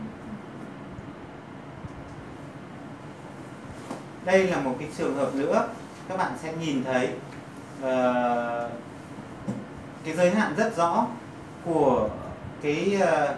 Đây là một cái trường hợp nữa, các bạn sẽ nhìn thấy uh, cái giới hạn rất rõ của cái uh,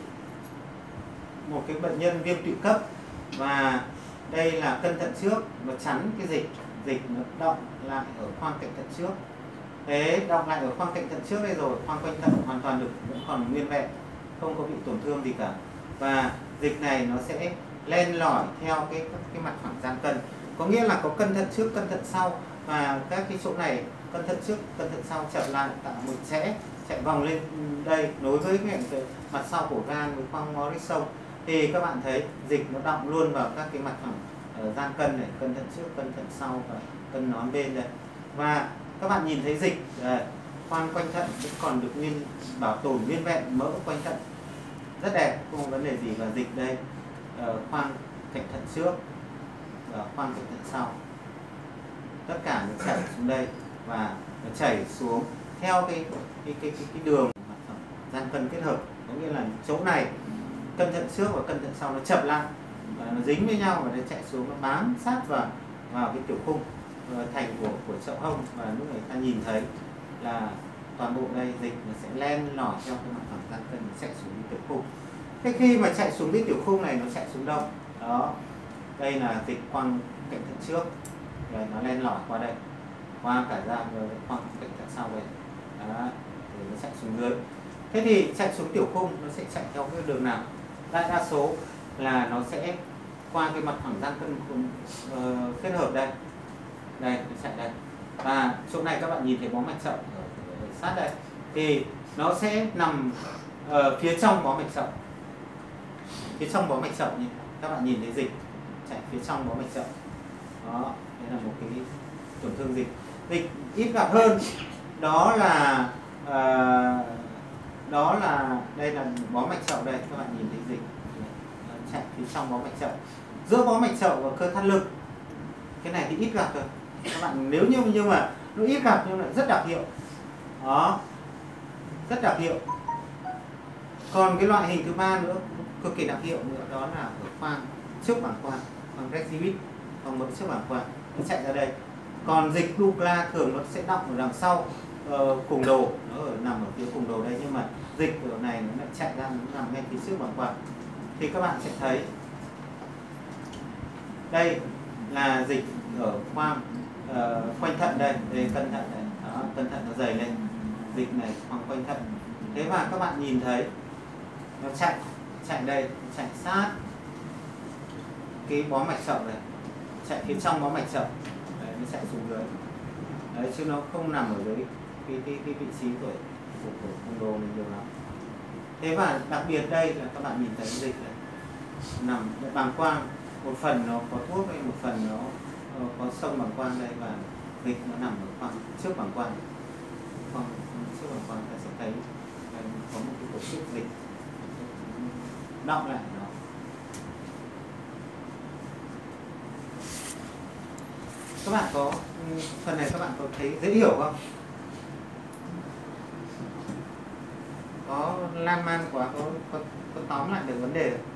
một cái bệnh nhân viêm tụy cấp, và đây là cân thận trước nó chắn cái dịch, dịch nó động lại ở khoang cạnh thận trước. Thế động lại ở khoang cạnh thận trước đây rồi, khoang quanh thận hoàn toàn được vẫn còn nguyên vẹn, không có bị tổn thương gì cả, và dịch này nó sẽ len lỏi theo cái cái mặt phẳng gian cân, có nghĩa là có cân thận trước, cân thận sau, và các cái chỗ này cân thận trước, cân thận sau chậm lại tạo một rẽ chạy vòng lên đây nối với cái, cái mặt sau của gan với khoang Morrison. Thì các bạn thấy dịch nó đọng luôn vào các cái mặt phẳng ở gian cân này, cân thận trước, cân thận sau và cân nón bên đây. Và các bạn nhìn thấy dịch à, khoang quanh thận vẫn còn được nguyên bảo tồn nguyên vẹn, mỡ quanh thận rất đẹp, không có vấn đề gì. Và dịch đây à, khoang cạnh thận trước và khoang cạnh thận sau, tất cả nó chảy xuống đây và nó chảy xuống theo cái cái cái cái, cái đường mặt phẳng gian cân kết hợp, có nghĩa là chỗ này cân thận trước và cân thận sau nó chập lại và nó dính với nhau và nó chạy xuống, nó bám sát vào vào cái tiểu khung uh, thành của của chậu hông, và lúc người ta nhìn thấy là toàn bộ đây dịch nó sẽ len lỏi theo cái mặt phẳng gian cân, nó chạy xuống cái tiểu khung. Thế khi mà chạy xuống cái tiểu khung này nó chạy xuống đâu? Đó, đây là dịch khoang cạnh thận trước, rồi nó len lỏi qua đây, qua cả ra rồi khoang cạnh thận sau đây, đó, rồi nó chạy xuống dưới. Thế thì chạy xuống tiểu khung nó sẽ chạy theo cái đường nào? Đại đa số là nó sẽ qua cái mặt phẳng gian cân uh, kết hợp đây, đây nó chạy đây, và chỗ này các bạn nhìn thấy bó mạch chậu ở, ở sát đây, thì nó sẽ nằm uh, phía trong bó mạch chậu, phía trong bó mạch chậu, như các bạn nhìn thấy dịch chạy phía trong bó mạch chậu. Đó, đây là một cái tổn thương dịch. Dịch ít gặp hơn đó là uh, đó là đây là bó mạch chậu đây, các bạn nhìn thấy dịch chạy phía trong bó mạch chậu, giữa bó mạch chậu và cơ thắt lưng. Cái này thì ít gặp rồi các bạn, nếu như nhưng mà nó ít gặp nhưng lại rất đặc hiệu. Đó, rất đặc hiệu. Còn cái loại hình thứ ba nữa cực kỳ đặc hiệu nữa, đó là ở khoang trước bảng quang, khoang rectus, khoang mỡ trước bảng quang, nó chạy ra đây. Còn dịch Douglas thường nó sẽ đọng ở đằng sau uh, cùng đồ, nó ở, nằm ở phía cùng đồ đây, nhưng mà dịch ở này nó lại chạy ra, nó nằm ngay phía trước bảng quang. Thì các bạn sẽ thấy đây là dịch ở khoang uh, quanh thận đây, đây cân thận đây, đó, cân thận nó dày lên, dịch này khoang quanh thận. Thế và các bạn nhìn thấy nó chạy chạy đây, chạy sát cái bó mạch chậu này, chạy phía trong bó mạch chậu, đấy, nó chạy xuống dưới, đấy, chứ nó không nằm ở dưới cái cái, cái vị trí của của, của phong đồ này nhiều lắm. Thế và đặc biệt đây là các bạn nhìn thấy dịch này nằm bàng quang, một phần nó có thuốc đây, một phần nó có sông bàng quang đây, và dịch nó nằm ở khoang trước bàng quang. Khoang trước bàng quang ta sẽ thấy có một cái tổ chức dịch đọng lại nó. Các bạn có phần này các bạn có thấy dễ hiểu không? Có lan man quá, có, có, có tóm lại được vấn đề không?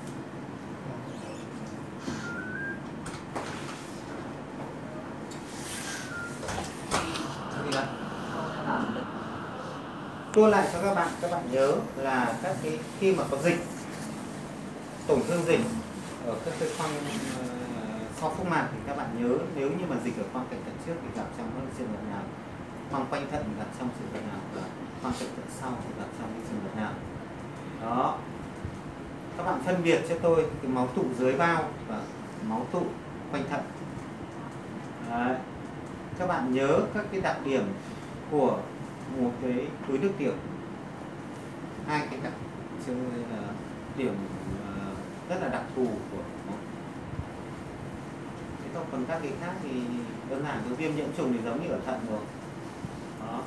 Tua lại cho các bạn, các bạn nhớ là các cái khi mà có dịch, tổn thương dịch ở các cái khoang uh, sau phúc mạc thì các bạn nhớ nếu như mà dịch ở khoang cạnh thận trước thì gặp trong các trường hợp nào, khoang quanh thận thì gặp trong trường hợp nào, và khoang cạnh thận sau thì gặp trong cái trường hợp nào. Đó, các bạn phân biệt cho tôi cái máu tụ dưới bao và máu tụ quanh thận. Đấy. Các bạn nhớ các cái đặc điểm của một cái túi nước tiểu, hai cái đặc là điểm rất là đặc thù của nó. Thế còn còn các cái khác thì đơn giản, cái viêm nhiễm trùng thì giống như ở thận rồi. Đó.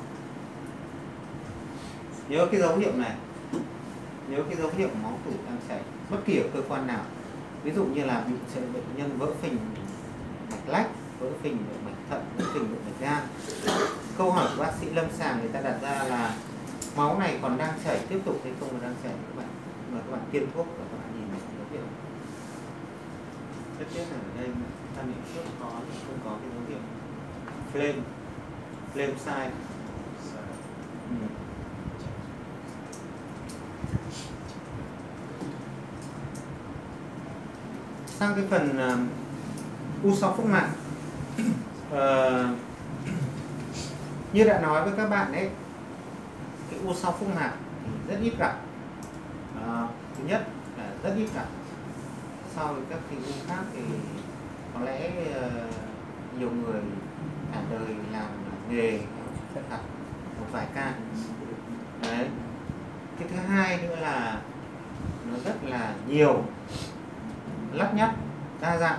Nhớ cái dấu hiệu này, nhớ cái dấu hiệu máu tụ đang chảy bất kỳ ở cơ quan nào, ví dụ như là bị bệnh nhân vỡ phình mạch lách, vỡ phình mạch thận, vỡ phình mạch gan. Câu hỏi của bác sĩ lâm sàng người ta đặt ra là máu này còn đang chảy tiếp tục hay không, còn đang chảy các bạn, mà các bạn tiêm thuốc và các bạn nhìn thấy dấu hiệu. Rất tiếc là ở đây ta bị trước có không có cái dấu hiệu flame, flame sign. Ừ. Sang cái phần uh, u sáu phúc mạc. uh, Như đã nói với các bạn ấy, cái u sáu phúc mạc rất ít gặp. À, thứ nhất là rất ít gặp. So với các cái u khác thì có lẽ uh, nhiều người cả đời làm nghề sẽ gặp một vài ca. Đấy. Cái thứ hai nữa là nó rất là nhiều, lắt nhắt, đa dạng,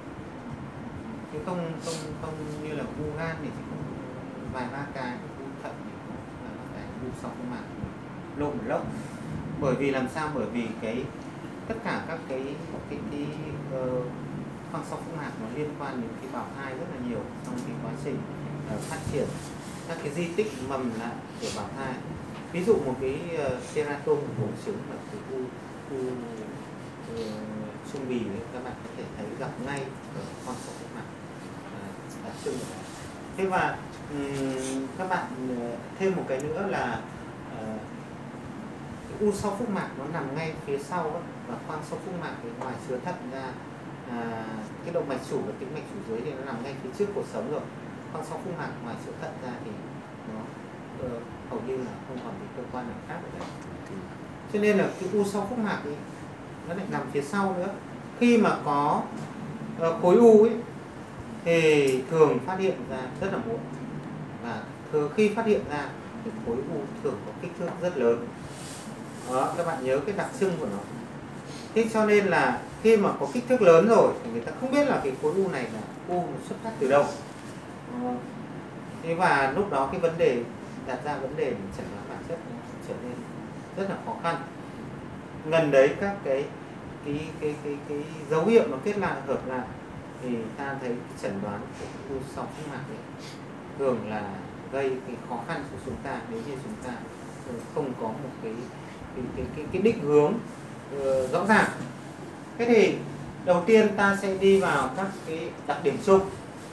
chứ không không không như là u gan thì chỉ có vài ba cái, u thận thì có vài ba cái, u sáu phúc mạc lộn một lốc. Bởi vì làm sao? Bởi vì cái tất cả các cái cái cái uh, khoang sáu phúc mạc nó liên quan đến cái bào thai rất là nhiều trong cái quá trình uh, phát triển các cái di tích mầm lại của bào thai. Ví dụ một cái uh, teratoma của buồng trứng là cái u u uh, xung bì ấy, các bạn có thể thấy gặp ngay ở khoang sáu phúc mạc uh, đặc trưng. Thế và um, các bạn uh, thêm một cái nữa là uh, cái u sáu phúc mạc nó nằm ngay phía sau đó, và khoang sáu phúc mạc thì ngoài chứa thận ra, à, cái động mạch chủ và tĩnh mạch chủ dưới thì nó nằm ngay phía trước cột sống rồi. Khoang sáu phúc mạc ngoài chứa thận ra thì nó uh, hầu như là không còn cái cơ quan nào khác ở đây. Cho nên là cái u sáu phúc mạc ấy, nó lại nằm phía sau nữa. Khi mà có uh, khối u ấy thì thường phát hiện ra rất là muộn, và thường khi phát hiện ra thì khối u thường có kích thước rất lớn. Đó, các bạn nhớ cái đặc trưng của nó. Thế cho nên là khi mà có kích thước lớn rồi thì người ta không biết là cái khối u này là u xuất phát từ đâu. Đó. Thế và lúc đó cái vấn đề đặt ra vấn đề chẩn đoán bản chất trở nên rất là khó khăn. Gần đấy các cái cái cái cái cái dấu hiệu nó kết lại hợp lại thì ta thấy cái chẩn đoán của u sáu phúc mạc này thường là gây cái khó khăn của chúng ta nếu như chúng ta không có một cái cái cái cái, cái định hướng uh, rõ ràng. Thế thì đầu tiên ta sẽ đi vào các cái đặc điểm chung.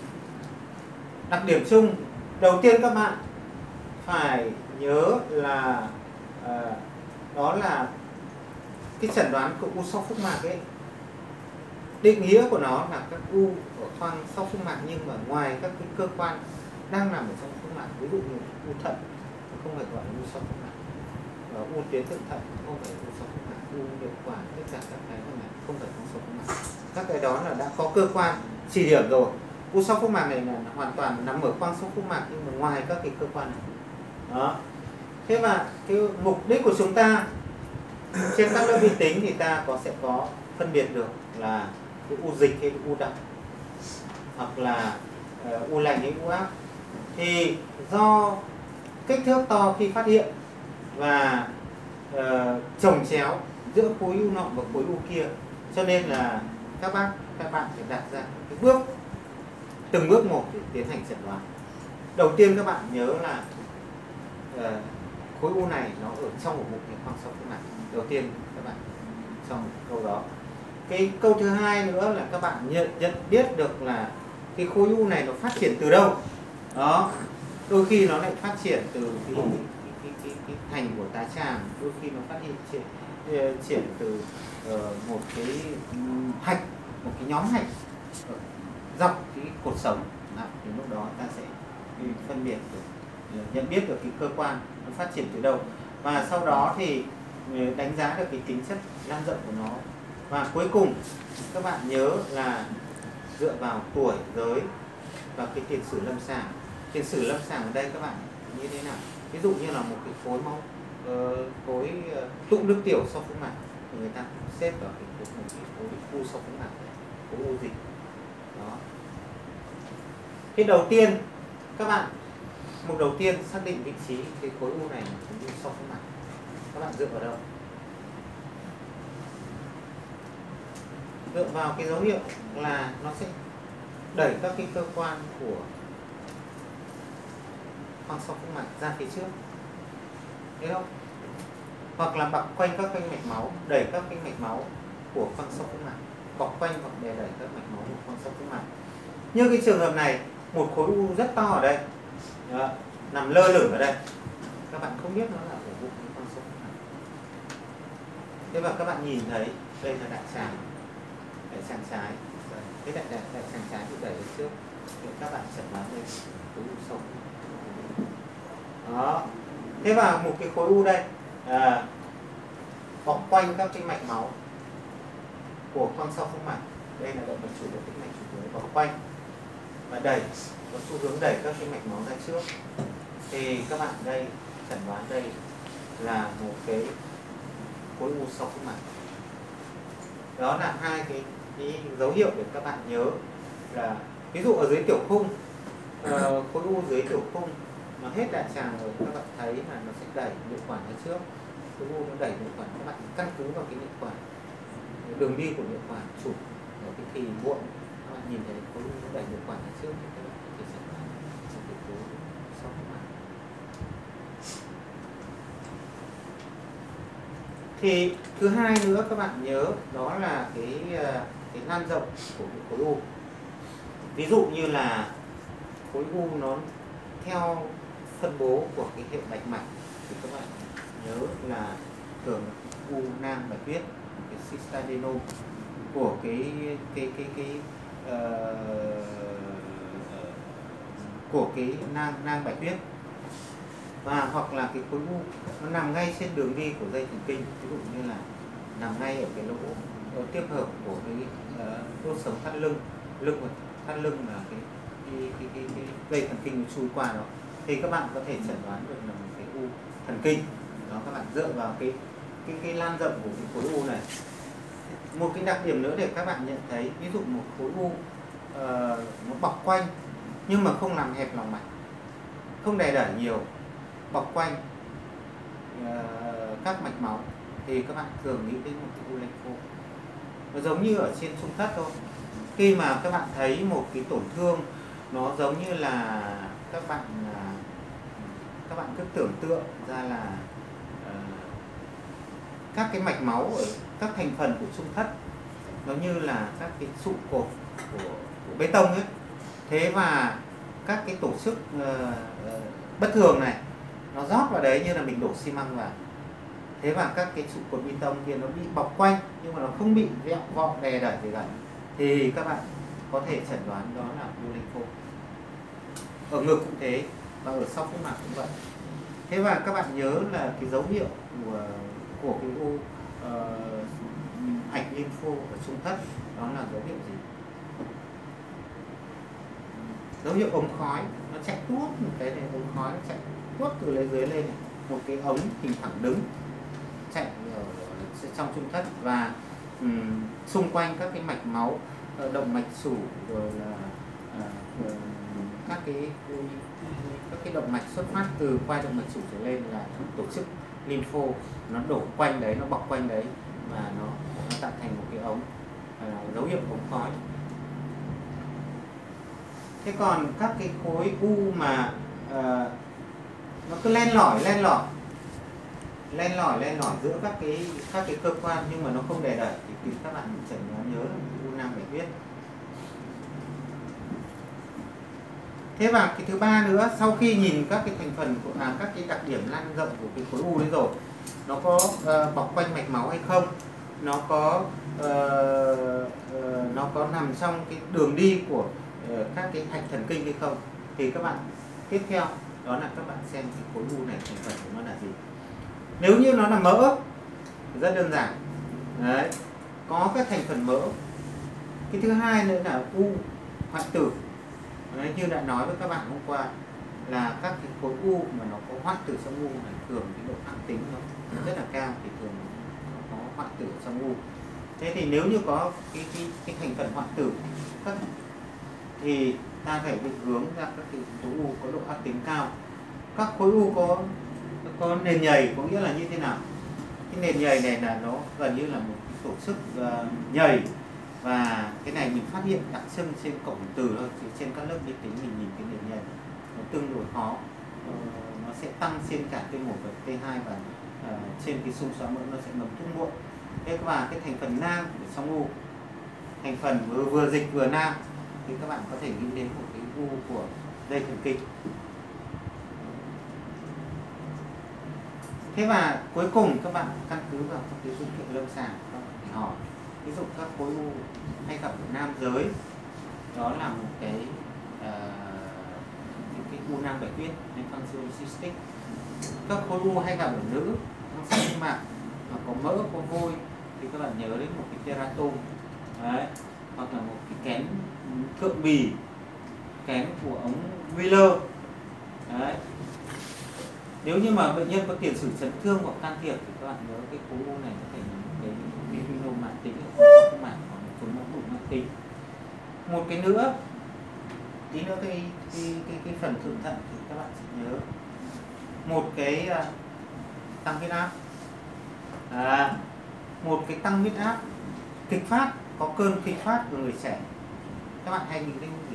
Đặc điểm chung đầu tiên các bạn phải nhớ là uh, đó là cái chẩn đoán của u sáu phúc mạc ấy, định nghĩa của nó là các u ở khoang sáu phúc mạc nhưng mà ngoài các cái cơ quan đang nằm ở trong phúc mạc, ví dụ như u thận, không phải gọi là u sau phúc mạc. Và u tuyến thượng thận không phải u sau phúc mạc, u niệu quản, tất cả các cái này không phải u sau phúc mạc. Các cái đó là đã có cơ quan chỉ điểm rồi. U sau phúc mạc này là hoàn toàn nằm ở khoang sau phúc mạc nhưng mà ngoài các cái cơ quan này. Đó. Thế và cái mục đích của chúng ta trên các lớp vi tính thì ta có sẽ có phân biệt được là cái u dịch hay u đậm, hoặc là uh, u lành hay u ác. Thì do kích thước to khi phát hiện và uh, chồng chéo giữa khối u nọ và khối u kia, cho nên là các bác các bạn phải đặt ra cái bước từng bước một để tiến hành chẩn đoán. Đầu tiên các bạn nhớ là uh, khối u này nó ở trong một bụng khoang sau phúc mạc. Đầu tiên các bạn trong câu đó. Cái câu thứ hai nữa là các bạn nhận, nhận biết được là cái khối u này nó phát triển từ đâu. Đó. Đôi khi nó lại phát triển từ cái, cái, cái, cái, cái thành của tá tràng, đôi khi nó phát hiện triển, triển từ uh, một cái hạch, một cái nhóm hạch dọc cái cột sống. Đó. Thì lúc đó ta sẽ phân biệt được, nhận biết được cái cơ quan nó phát triển từ đâu, và sau đó thì đánh giá được cái tính chất lan rộng của nó. Và cuối cùng các bạn nhớ là dựa vào tuổi, giới và cái tiền sử lâm sàng. Tiền sử lâm sàng ở đây các bạn như thế nào? Ví dụ như là một cái khối máu, uh, khối uh, tụ nước tiểu sau phúc mạc thì người ta xếp vào cái khối, một cái khối u sau phúc mạc, khối u dịch. Đó. Cái đầu tiên các bạn mục đầu tiên xác định vị trí cái khối u này là khối u sau phúc mạc. Các bạn dựa vào đâu? Dựa vào cái dấu hiệu là nó sẽ đẩy các cái cơ quan của khoang sau phúc mạc ra phía trước, thấy không? Hoặc là bọc quanh các kênh mạch máu, đẩy các kênh mạch máu của khoang sau phúc mạc, bọc quanh hoặc đè đẩy các mạch máu của khoang sau phúc mạc. Như cái trường hợp này, một khối u rất to ở đây, đó, nằm lơ lửng ở đây, các bạn không biết nó là ổ bụng khoang sau phúc mạc. Thế và các bạn nhìn thấy đây là đại tràng, đại tràng trái, cái đại đại đại tràng trái bị đẩy lên trước, thì các bạn chẩn đoán đây khối u sâu. Đó. Thế và một cái khối u đây à, bọc quanh các cái mạch máu của khoang sau phúc mạc. Đây là động mạch chủ và tĩnh mạch chủ dưới, bọc quanh và đẩy, có xu hướng đẩy các cái mạch máu ra trước. Thì các bạn đây chẩn đoán đây là một cái khối u sau phúc mạc. Đó là hai cái, cái dấu hiệu để các bạn nhớ là ví dụ ở dưới tiểu khung, uh, khối u dưới tiểu khung nó hết đại tràng rồi, các bạn thấy là nó sẽ đẩy niệu quản ra trước. Khối u nó đẩy niệu quản, các bạn căn cứ vào cái niệu quản, đường đi của niệu quản chụp ở cái kỳ muộn, các bạn nhìn thấy khối u nó đẩy niệu quản ra trước thì các bạn có thể chẩn đoán một cái khối sau phúc mạc. Thì thứ hai nữa các bạn nhớ đó là cái cái lan rộng của cái khối u. Ví dụ như là khối u nó theo phân bố của cái hệ bạch mạch thì các bạn nhớ là thường u nang bạch huyết, cái cystadenum của cái cái cái cái uh, của cái nang nang bạch huyết, và hoặc là cái khối u nó nằm ngay trên đường đi của dây thần kinh, ví dụ như là nằm ngay ở cái lỗ ở tiếp hợp của cái đốt uh, sống thắt lưng, lưng và thắt lưng là cái cái, cái, cái, cái dây thần kinh chui qua đó, thì các bạn có thể chẩn đoán được là một cái u thần kinh. Đó, các bạn dựa vào cái cái cái lan rộng của cái khối u này. Một cái đặc điểm nữa để các bạn nhận thấy, ví dụ một khối u uh, nó bọc quanh nhưng mà không làm hẹp lòng mạch, không đè đẩy nhiều, bọc quanh uh, các mạch máu, thì các bạn thường nghĩ đến một cái u lympho. Nó giống như ở trên trung thất thôi. Khi mà các bạn thấy một cái tổn thương nó giống như là các bạn các bạn cứ tưởng tượng ra là uh, các cái mạch máu ở các thành phần của trung thất nó như là các cái trụ cột của, của bê tông ấy. Thế và các cái tổ chức uh, uh, bất thường này nó rót vào đấy như là mình đổ xi măng vào. Thế và các cái trụ cột bê tông kia nó bị bọc quanh nhưng mà nó không bị vẹo vọ đè đẩy gì cả, thì các bạn có thể chẩn đoán đó là u lympho. Ở ngực cũng thế, và ở sau phúc mạc cũng vậy. Thế và các bạn nhớ là cái dấu hiệu của, của cái u uh, hạch lympho ở trung thất đó là dấu hiệu gì? Dấu hiệu ống khói, nó chạy tuốt một cái này, ống khói nó chạy tuốt từ lấy dưới lên này. Một cái ống hình thẳng đứng chạy ở trong trung thất và um, xung quanh các cái mạch máu, động mạch sủ, rồi là uh, các cái các cái động mạch xuất phát từ quai động mạch sủ trở lên là tổ chức lympho, nó đổ quanh đấy, nó bọc quanh đấy và nó, nó tạo thành một cái ống, uh, dấu hiệu ống khói. Thế còn các cái khối u mà uh, nó cứ len lỏi len lỏi len lỏi len lỏi giữa các cái các cái cơ quan nhưng mà nó không đè đẩy thì các bạn chẩn đoán nhớ là u nang bạch huyết. Thế và cái thứ ba nữa, sau khi nhìn các cái thành phần của à, các cái đặc điểm lan rộng của cái khối u đấy rồi, nó có uh, bọc quanh mạch máu hay không, nó có uh, uh, nó có nằm trong cái đường đi của uh, các cái hạch thần kinh hay không, thì các bạn tiếp theo đó là các bạn xem cái khối u này thành phần của nó là gì. Nếu như nó là mỡ, rất đơn giản đấy, có các thành phần mỡ. Cái thứ hai nữa là u hoại tử. Đấy, như đã nói với các bạn hôm qua là các cái khối u mà nó có hoại tử trong u này thường cái độ ác tính nó rất là cao, thì thường nó có hoại tử trong u. Thế thì nếu như có cái cái, cái thành phần hoại tử các, thì ta phải định hướng ra các cái khối u có độ ác tính cao. Các khối u có có nền nhầy có nghĩa là như thế nào? Cái nền nhầy này là nó gần như là một cái tổ chức uh, nhầy, và cái này mình phát hiện đặc trưng trên cổng từ thôi, thì trên các lớp vi tính mình nhìn cái nền nhầy nó tương đối khó, uh, nó sẽ tăng trên cả T một và T hai, và uh, trên cái xung xóa mỡ nó sẽ ngấm thuốc muộn. Thế và cái thành phần nang ở trong u, thành phần vừa, vừa dịch vừa nang, thì các bạn có thể nghĩ đến một cái u của dây thần kinh. Thế và cuối cùng các bạn căn cứ vào các cái dữ kiện lâm sàng, các bạn phải hỏi ví dụ các khối u hay gặp ở nam giới đó là một cái uh, cái, cái u nang bạch huyết nên cystic. Các khối u hay gặp ở nữ trong sinh mạc mà có mỡ có vôi thì các bạn nhớ đến một cái teratom đấy, hoặc là một cái kén thượng bì, kén của ống Wheeler đấy. Nếu như mà bệnh nhân có tiền sử chấn thương hoặc can thiệp thì các bạn nhớ cái khối u này có thể là một cái vino mãn tính ở trong mảng, hoặc một số mẫu bụng mãn tính. Một cái nữa, tí nữa cái cái cái, cái phần thượng thận thì các bạn sẽ nhớ một cái uh, tăng huyết áp, à, một cái tăng huyết áp kịch phát, có cơn kịch phát của người trẻ, các bạn hay nghĩ đến cái gì?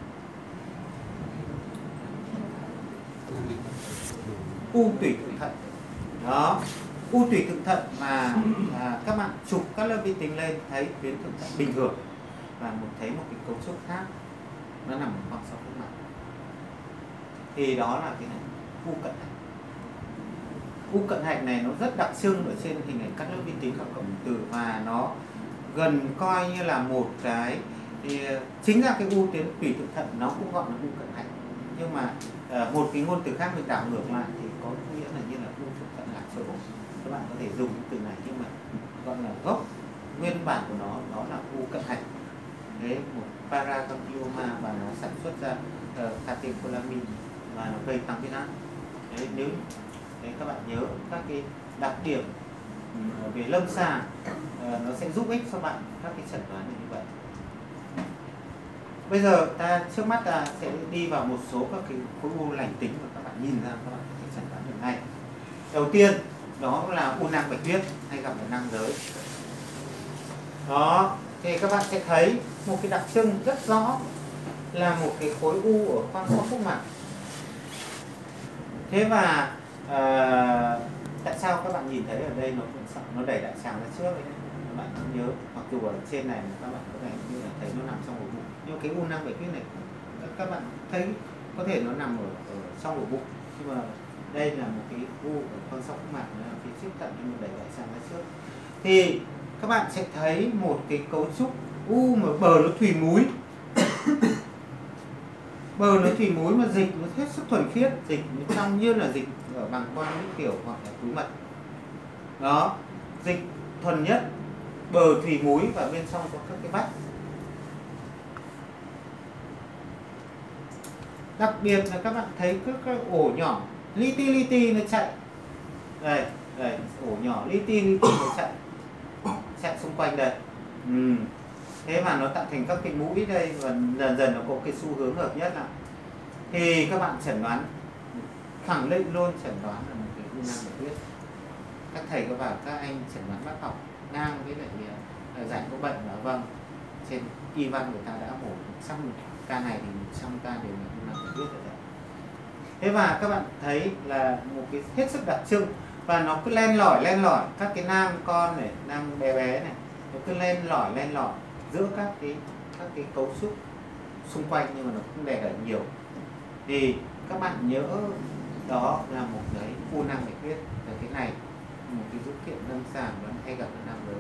U tủy thượng thận. Đó, u tủy thượng thận mà à, các bạn chụp các lớp vi tính lên thấy tuyến thượng thận bình thường và một thấy một cái cấu trúc khác nó nằm ở khoảng sau phúc mạc, thì đó là cái này, u cận hạch. U cận hạch này nó rất đặc trưng ở trên hình ảnh các lớp vi tính hoặc cộng tử, và nó gần coi như là một cái, thì chính ra cái u tuyến tủy thượng thận nó cũng gọi là u cận hạch, nhưng mà uh, một cái ngôn từ khác mình đảo ngược lại thì có nghĩa là như là u thượng thận lạc chỗ. Các bạn có thể dùng cái từ này, nhưng mà gọi là gốc nguyên bản của nó đó là u cận hạch. Đấy, một paraganglioma và nó sản xuất ra uh, catecholamine và nó gây tăng huyết áp. Đấy, nếu đấy, các bạn nhớ các cái đặc điểm uh, về lâm sàng, uh, nó sẽ giúp ích cho bạn các cái chẩn đoán như vậy. Bây giờ ta trước mắt ta sẽ đi vào một số các cái khối u lành tính và các bạn nhìn ra các bạn có thể chẩn đoán được ngay. Đầu tiên đó là u nang bạch huyết hay gặp ở nam giới. Đó, thì các bạn sẽ thấy một cái đặc trưng rất rõ là một cái khối u ở khoang sau phúc mạc. Thế và à, tại sao các bạn nhìn thấy ở đây nó nó đẩy đại tràng ra trước đấy, các bạn không nhớ, mặc dù ở trên này các bạn có thể như là thấy nó nằm trong ổ bụng, nhưng cái u nang bạch huyết này các bạn thấy có thể nó nằm ở, ở trong ổ bụng, nhưng mà đây là một cái u ở khoang sau phúc mạc, nó là phía trước thận, nhưng mà đẩy đại tràng ra trước, thì các bạn sẽ thấy một cái cấu trúc u mà bờ nó thùy múi. Bờ bờ nó thủy muối mà dịch nó hết sức thuần khiết, dịch nó trong như là dịch ở bàng quang nước tiểu hoặc là túi mật. Đó, dịch thuần nhất, bờ thủy muối và bên trong có các cái vách. Đặc biệt là các bạn thấy các cái ổ nhỏ li ti li ti nó chạy. Đây, đây, ổ nhỏ li ti li ti nó chạy. Chạy xung quanh đây. Ừ. Thế mà nó tạo thành các cái mũi đây và dần dần nó có cái xu hướng hợp nhất lại. Thì các bạn chẩn đoán, khẳng định luôn chẩn đoán là một cái u nang bạch huyết. Các thầy có bảo các anh chẩn đoán bác học ngang với lại giải có bệnh là vâng. Trên y văn người ta đã mổ một trăm ca này thì một trăm ca đều là u nang bạch huyết rồi đấy. Thế và các bạn thấy là một cái hết sức đặc trưng và nó cứ len lỏi len lỏi các cái nang con này, nang bé bé này, nó cứ len lỏi len lỏi giữa các cái các cái cấu trúc xung quanh nhưng mà nó không đè đẩy nhiều. Thì các bạn nhớ đó là một cái u nang bạch huyết, là cái này một cái dữ kiện lâm sàng nó hay gặp ở nam giới.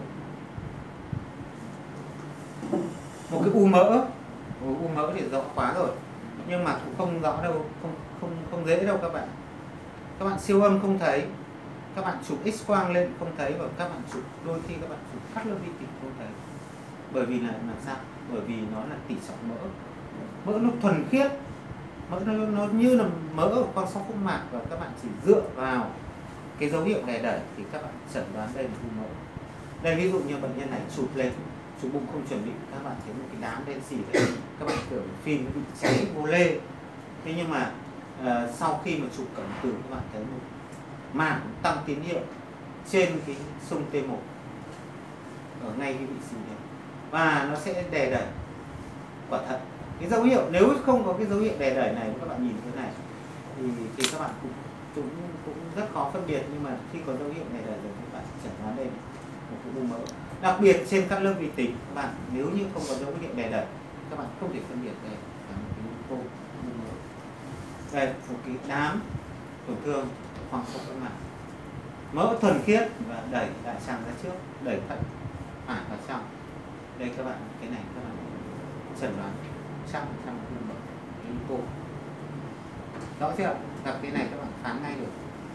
Một cái u mỡ, một u mỡ thì rõ quá rồi nhưng mà cũng không rõ đâu, không không không dễ đâu các bạn. Các bạn siêu âm không thấy, các bạn chụp X quang lên không thấy, và các bạn chụp đôi khi các bạn chụp cắt lớp vi tính không thấy. Bởi vì là làm sao? Bởi vì nó là tỉ trọng mỡ, mỡ nó thuần khiết, mỡ nó, nó như là mỡ ở quang song phúc mạc, và các bạn chỉ dựa vào cái dấu hiệu đè đẩy thì các bạn chẩn đoán đây là u mỡ. Đây ví dụ như bệnh nhân này chụp lên, chụp bụng không chuẩn bị, các bạn thấy một cái đám đen xì đấy, các bạn tưởng phim bị cháy vô lê. Thế nhưng mà uh, sau khi mà chụp cận tử các bạn thấy một mảng tăng tín hiệu trên cái xung T một ở ngay cái vị trí này, và nó sẽ đè đẩy quả thận. Cái dấu hiệu nếu không có cái dấu hiệu đè đẩy này, các bạn nhìn thế này thì, thì các bạn cũng, cũng cũng rất khó phân biệt, nhưng mà khi có dấu hiệu đè đẩy rồi các bạn chẩn đoán đây một cái u mỡ. Đặc biệt trên các lớp vi tính các bạn nếu như không có dấu hiệu đè đẩy, các bạn không thể phân biệt đây là một cái u mỡ. Đây một cái đám tổn thương khoang sông phúc mạc, mỡ thuần khiết và đẩy đại tràng ra trước, đẩy thận phải vào trong. Đây các bạn, cái này các bạn chẩn đoán trăm trăm u mỡ lipo. Rõ chưa? Gặp cái này các bạn phán ngay được.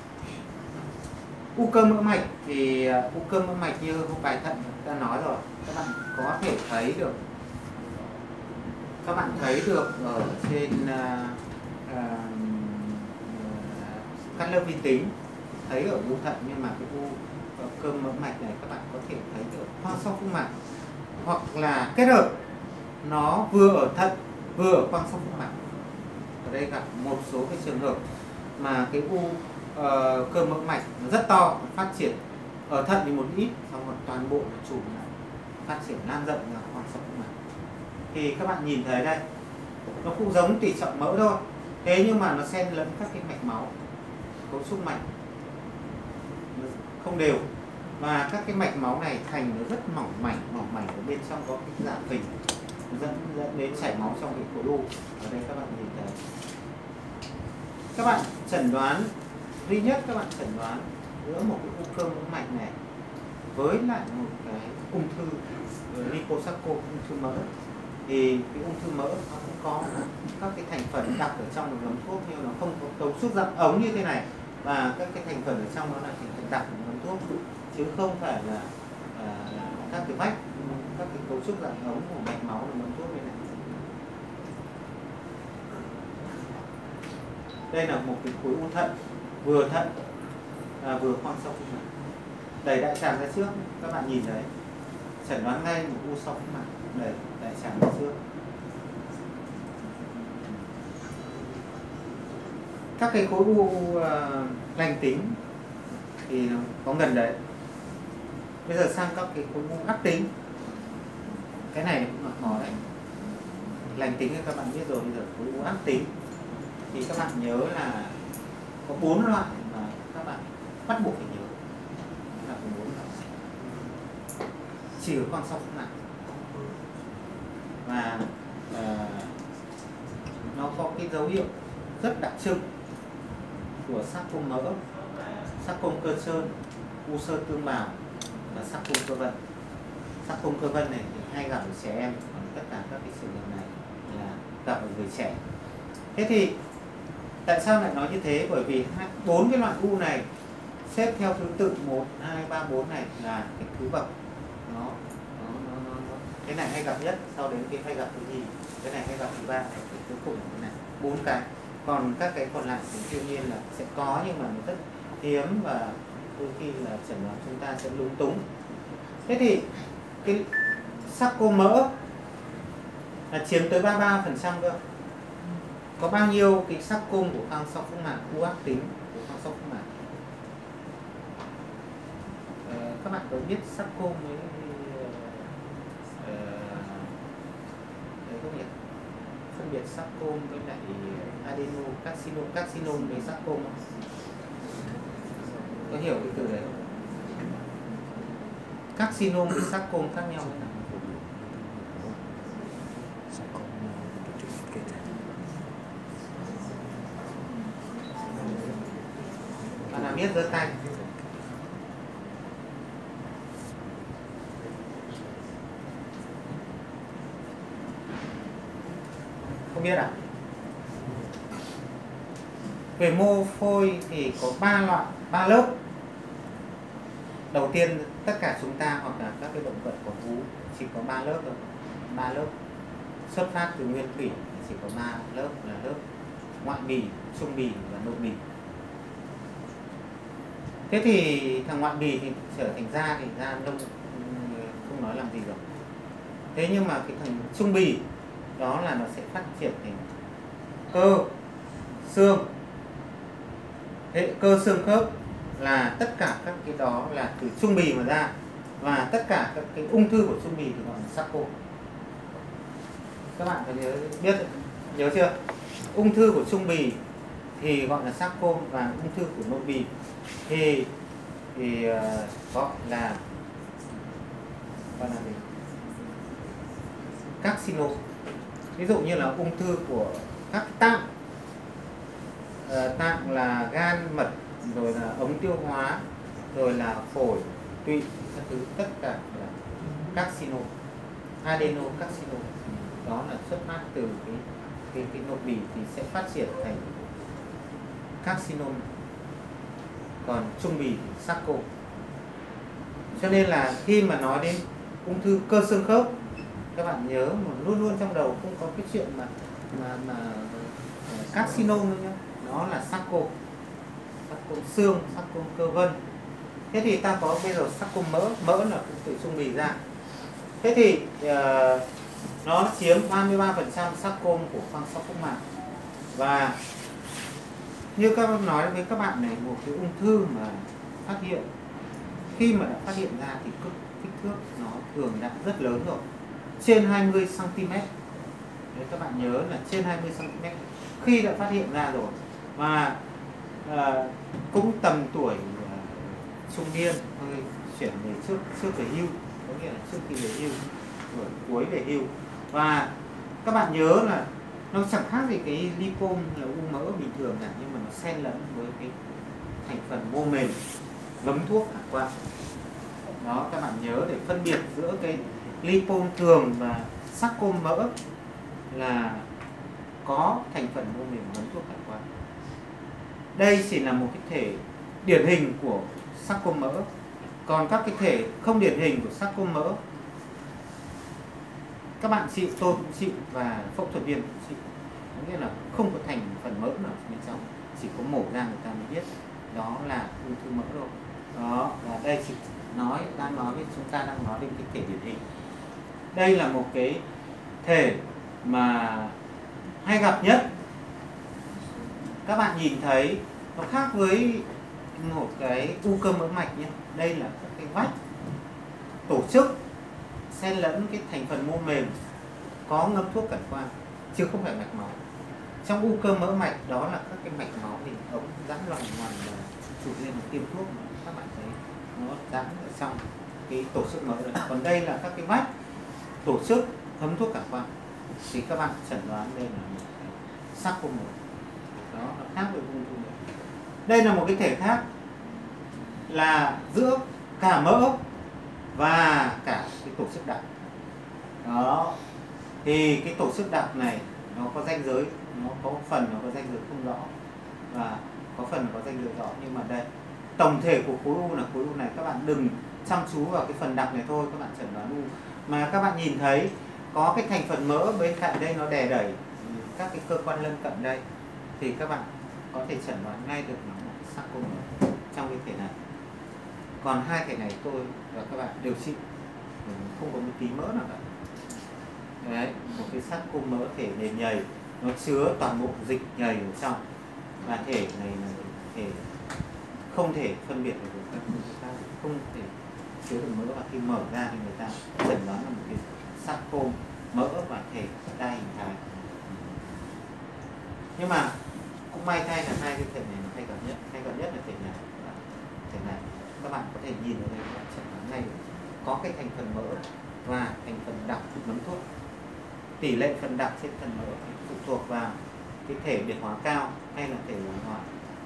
U cơ mỡ mạch thì u cơ mỡ mạch như hôm bài thận ta nói rồi, các bạn có thể thấy được, các bạn thấy được ở trên uh, uh, các lớp vi tính, thấy ở u thận, nhưng mà cái u cơ mỡ mạch này các bạn có thể thấy được khoang song phúc mạc, hoặc là kết hợp nó vừa ở thận vừa ở khoang song phúc mạc. Ở đây gặp một số cái trường hợp mà cái u uh, cơ mỡ mạch nó rất to, nó phát triển ở thận thì một ít, xong rồi toàn bộ nó trùm lại, phát triển lan rộng ra khoang song phúc mạc. Thì các bạn nhìn thấy đây, nó cũng giống tỉ trọng mỡ thôi, thế nhưng mà nó xen lẫn các cái mạch máu, cấu trúc mạch nó không đều, và các cái mạch máu này thành nó rất mỏng mảnh, mỏng mảnh ở bên trong có cái dạ phình dẫn dẫn đến chảy máu trong cái khối u. Ở đây các bạn nhìn thấy, các bạn chẩn đoán duy nhất, các bạn chẩn đoán giữa một cái u cơ mỡ mạch này với lại một cái ung thư liposarco, ung thư mỡ, thì cái ung thư mỡ nó cũng có các cái thành phần đặc ở trong một nấm thuốc, nhưng nó không có cấu trúc dạng ống như thế này, và các cái thành phần ở trong nó là thành phần đặc của nấm thuốc, chứ không phải là à, các cái vách, các cái cấu trúc dạng ống của mạch máu của nấm thuốc như này. Đây là một cái khối u thận, vừa thận à, vừa khoang song phúc mạc, đẩy đại tràng ra trước, các bạn nhìn thấy chẩn đoán ngay một u song phúc mạc đẩy đại tràng ra trước. Các cái khối u uh, lành tính thì có gần đấy. Bây giờ sang các cái khối u ác tính, cái này cũng là khó đấy. Lành tính thì các bạn biết rồi, bây giờ khối u ác tính thì các bạn nhớ là có bốn loại mà các bạn bắt buộc phải nhớ, là có bốn loại. Chỉ ở khoang song phúc mạc, và uh, nó có cái dấu hiệu rất đặc trưng của sarcom mỡ, sarcom cơ trơn, u xơ tương bào và sarcom cơ vân. Sarcom cơ vân này thì hay gặp ở trẻ em, còn tất cả các cái trường hợp này là gặp ở người trẻ. Thế thì tại sao lại nói như thế? Bởi vì bốn cái loại u này xếp theo thứ tự một, hai, ba, bốn này là cái thứ bậc. Nó, nó, nó, nó, nó. Cái này hay gặp nhất, sau đến cái hay gặp thứ nhì, cái này hay gặp thứ ba, cái cuối cùng là cái này. Bốn cái. Còn các cái còn lại thì đương nhiên là sẽ có, nhưng mà nó rất hiếm và đôi khi là chẩn đoán chúng ta sẽ lúng túng. Thế thì cái sarcoma mỡ là chiếm tới ba mươi ba phần trăm cơ. Có bao nhiêu cái sarcoma của khoang sau phúc mạc, u ác tính của khoang sau phúc mạc? Ờ, các bạn có biết sarcoma với uh, không nhỉ? Phân biệt sarcoma với lại adenocarcinoma, carcinoma với sarcoma, có hiểu cái từ đấy không? Carcinoma với sarcoma khác nhau thế nào? Bạn nào biết giơ tay. Không biết à? Về mô phôi thì có ba loại, ba lớp. Đầu tiên tất cả chúng ta hoặc là các cái động vật có vú chỉ có ba lớp thôi, ba lớp. Xuất phát từ nguyên thủy chỉ có ba lớp là lớp ngoại bì, trung bì và nội bì. Thế thì thằng ngoại bì thì trở thành da thì da lông không nói làm gì rồi. Thế nhưng mà cái thằng trung bì đó là nó sẽ phát triển thành cơ, xương. Thế cơ xương khớp là tất cả các cái đó là từ trung bì mà ra, và tất cả các cái ung thư của trung bì thì gọi là sarcoma. Các bạn có nhớ biết nhớ chưa? Ung thư của trung bì thì gọi là sarcoma, và ung thư của nội bì thì thì uh, gọi là gọi là gì? Carcinoma. Ví dụ như là ung thư của các tạng, uh, tạng là gan, mật, rồi là ống tiêu hóa, rồi là phổi, tụy, các thứ, tất cả là carcinoma, adenocarcinoma. Đó là xuất phát từ cái cái, cái nội bì thì sẽ phát triển thành carcinoma, còn trung bì thì sarcoma. Cho nên là khi mà nói đến ung thư cơ xương khớp, các bạn nhớ mà luôn luôn trong đầu không có cái chuyện mà mà mà carcinoma nữa nhé, nó là sarcoma, sarcoma xương, sarcoma cơ vân. Thế thì ta có bây giờ sarcoma mỡ, mỡ là cũng từ trung bì ra. Thế thì uh, nó chiếm ba mươi ba phần trăm sarcoma của khoang sau phúc mạc. Và như các bạn nói với các bạn này, một cái ung thư mà phát hiện, khi mà đã phát hiện ra thì kích thước nó thường đã rất lớn rồi, trên hai mươi xăng ti mét. Đấy, các bạn nhớ là trên hai mươi xăng ti mét khi đã phát hiện ra rồi. Và à, cũng tầm tuổi à, trung niên, hơi chuyển về trước trước về hưu, có nghĩa là trước khi về hưu, tuổi cuối về hưu. Và các bạn nhớ là nó chẳng khác gì cái lipom là u mỡ bình thường cả, nhưng mà nó xen lẫn với cái thành phần mô mềm ngấm thuốc phản quang. Đó, các bạn nhớ để phân biệt giữa cái lipom thường và sarcoma mỡ là có thành phần mô mềm ngấm thuốc phản quang. Đây chỉ là một cái thể điển hình của sarcoma mỡ. Còn các cái thể không điển hình của sarcoma mỡ, các bạn chịu, tôi cũng chịu, và phẫu thuật viên cũng chịu. Có nghĩa là không có thành phần mỡ nào bên trong, chỉ có mổ ra người ta mới biết đó là ung thư mỡ rồi. Đó, và đây chỉ nói đang nói với chúng ta đang nói đến cái thể điển hình. Đây là một cái thể mà hay gặp nhất. Các bạn nhìn thấy nó khác với một cái u cơ mỡ mạch nhé. Đây là các cái vách tổ chức xen lẫn cái thành phần mô mềm có ngâm thuốc cẩn quang, chứ không phải mạch máu. Trong u cơ mỡ mạch đó là các cái mạch máu thì ống giãn loằng ngoằng và chụp lên một tiêm thuốc mà các bạn thấy nó giãn ở trong cái tổ chức mỡ này. Còn đây là các cái vách tổ chức thấm thuốc cẩn quang, thì các bạn chẩn đoán đây là một cái sarcoma. Đó, nó khác với ung thư mỡ. Đây là một cái thể khác là giữa cả mỡ và cả cái tổ chức đặc. Đó, thì cái tổ chức đặc này nó có ranh giới nó có phần nó có ranh giới không rõ và có phần có ranh giới rõ. Nhưng mà đây tổng thể của khối u là khối u này, các bạn đừng chăm chú vào cái phần đặc này thôi, các bạn chẩn đoán u mà các bạn nhìn thấy có cái thành phần mỡ bên cạnh đây nó đè đẩy các cái cơ quan lân cận đây, thì các bạn có thể chẩn đoán ngay được nó là sarcoma trong cái thể này. Còn hai thể này tôi và các bạn điều trị không có một tí mỡ nào cả. Đấy, một cái sarcoma mỡ thể nền nhầy, nó chứa toàn bộ dịch nhầy ở trong, và thể này là thể không thể phân biệt được các người ta không thể chứa được mỡ, và khi mở ra thì người ta chẩn đoán là một cái sarcoma mỡ và thể đa hình thái. Nhưng mà cũng may thay là hai cái thể này nó hay gặp nhất, hay gặp nhất là thể này. Thể này các bạn có thể nhìn ở đây, các bạn chẩn đoán ngay có cái thành phần mỡ và thành phần đặc nấm thuốc. Tỷ lệ phần đặc trên phần mỡ phụ thuộc vào cái thể biệt hóa cao hay là thể hoàn hóa.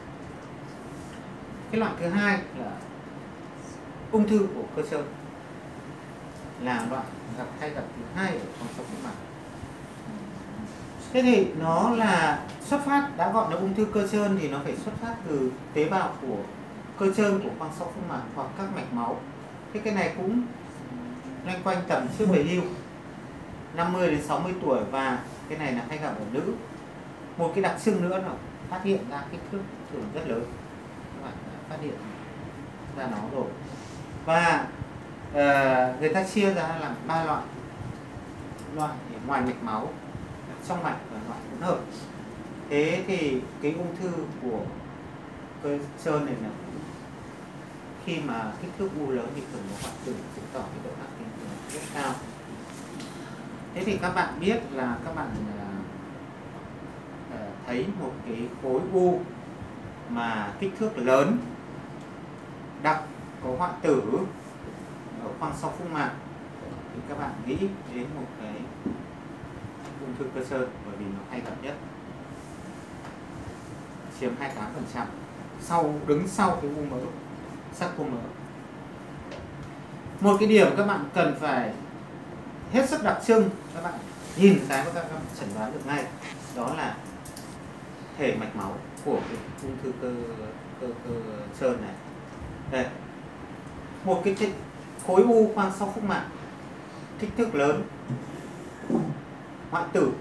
Cái loại thứ hai là ung thư của cơ xơ, là loại gặp hay gặp thứ hai ở khoang sọ phúc mạc. Thế thì nó là xuất phát, đã gọi là ung thư cơ trơn thì nó phải xuất phát từ tế bào của cơ trơn của khoang sọ phúc mạc hoặc các mạch máu. Thế cái này cũng loanh quanh tầm trước về hưu, năm mươi đến sáu mươi tuổi, và cái này là hay gặp ở nữ. Một cái đặc trưng nữa là phát hiện ra kích thước thường rất lớn, các bạn đã phát hiện ra nó rồi. Và uh, người ta chia ra làm ba loại: loại ngoài mạch máu, trong mạch và loại hỗn hợp. Thế thì cái ung thư của cơ trơn này là khi mà kích thước u lớn thì thường có hoại tử, chứng tỏ cái độ ác tính rất cao. Thế thì các bạn biết là các bạn uh, thấy một cái khối u mà kích thước lớn, đặc, có hoại tử ở khoang sọ phúc mạc, thì các bạn nghĩ đến một cái ung thư cơ xơ, bởi vì nó hay gặp nhất, chiếm hai mươi tám phần trăm, sau đứng sau cái u mỡ, sarcoma mỡ. Một cái điểm các bạn cần phải hết sức đặc trưng, các bạn nhìn cái mà các bạn chẩn đoán được ngay, đó là thể mạch máu của cái ung thư cơ cơ cơ trơn này. Đây, một cái khối u khoang sọ phúc mạc kích thước lớn, hoại tử.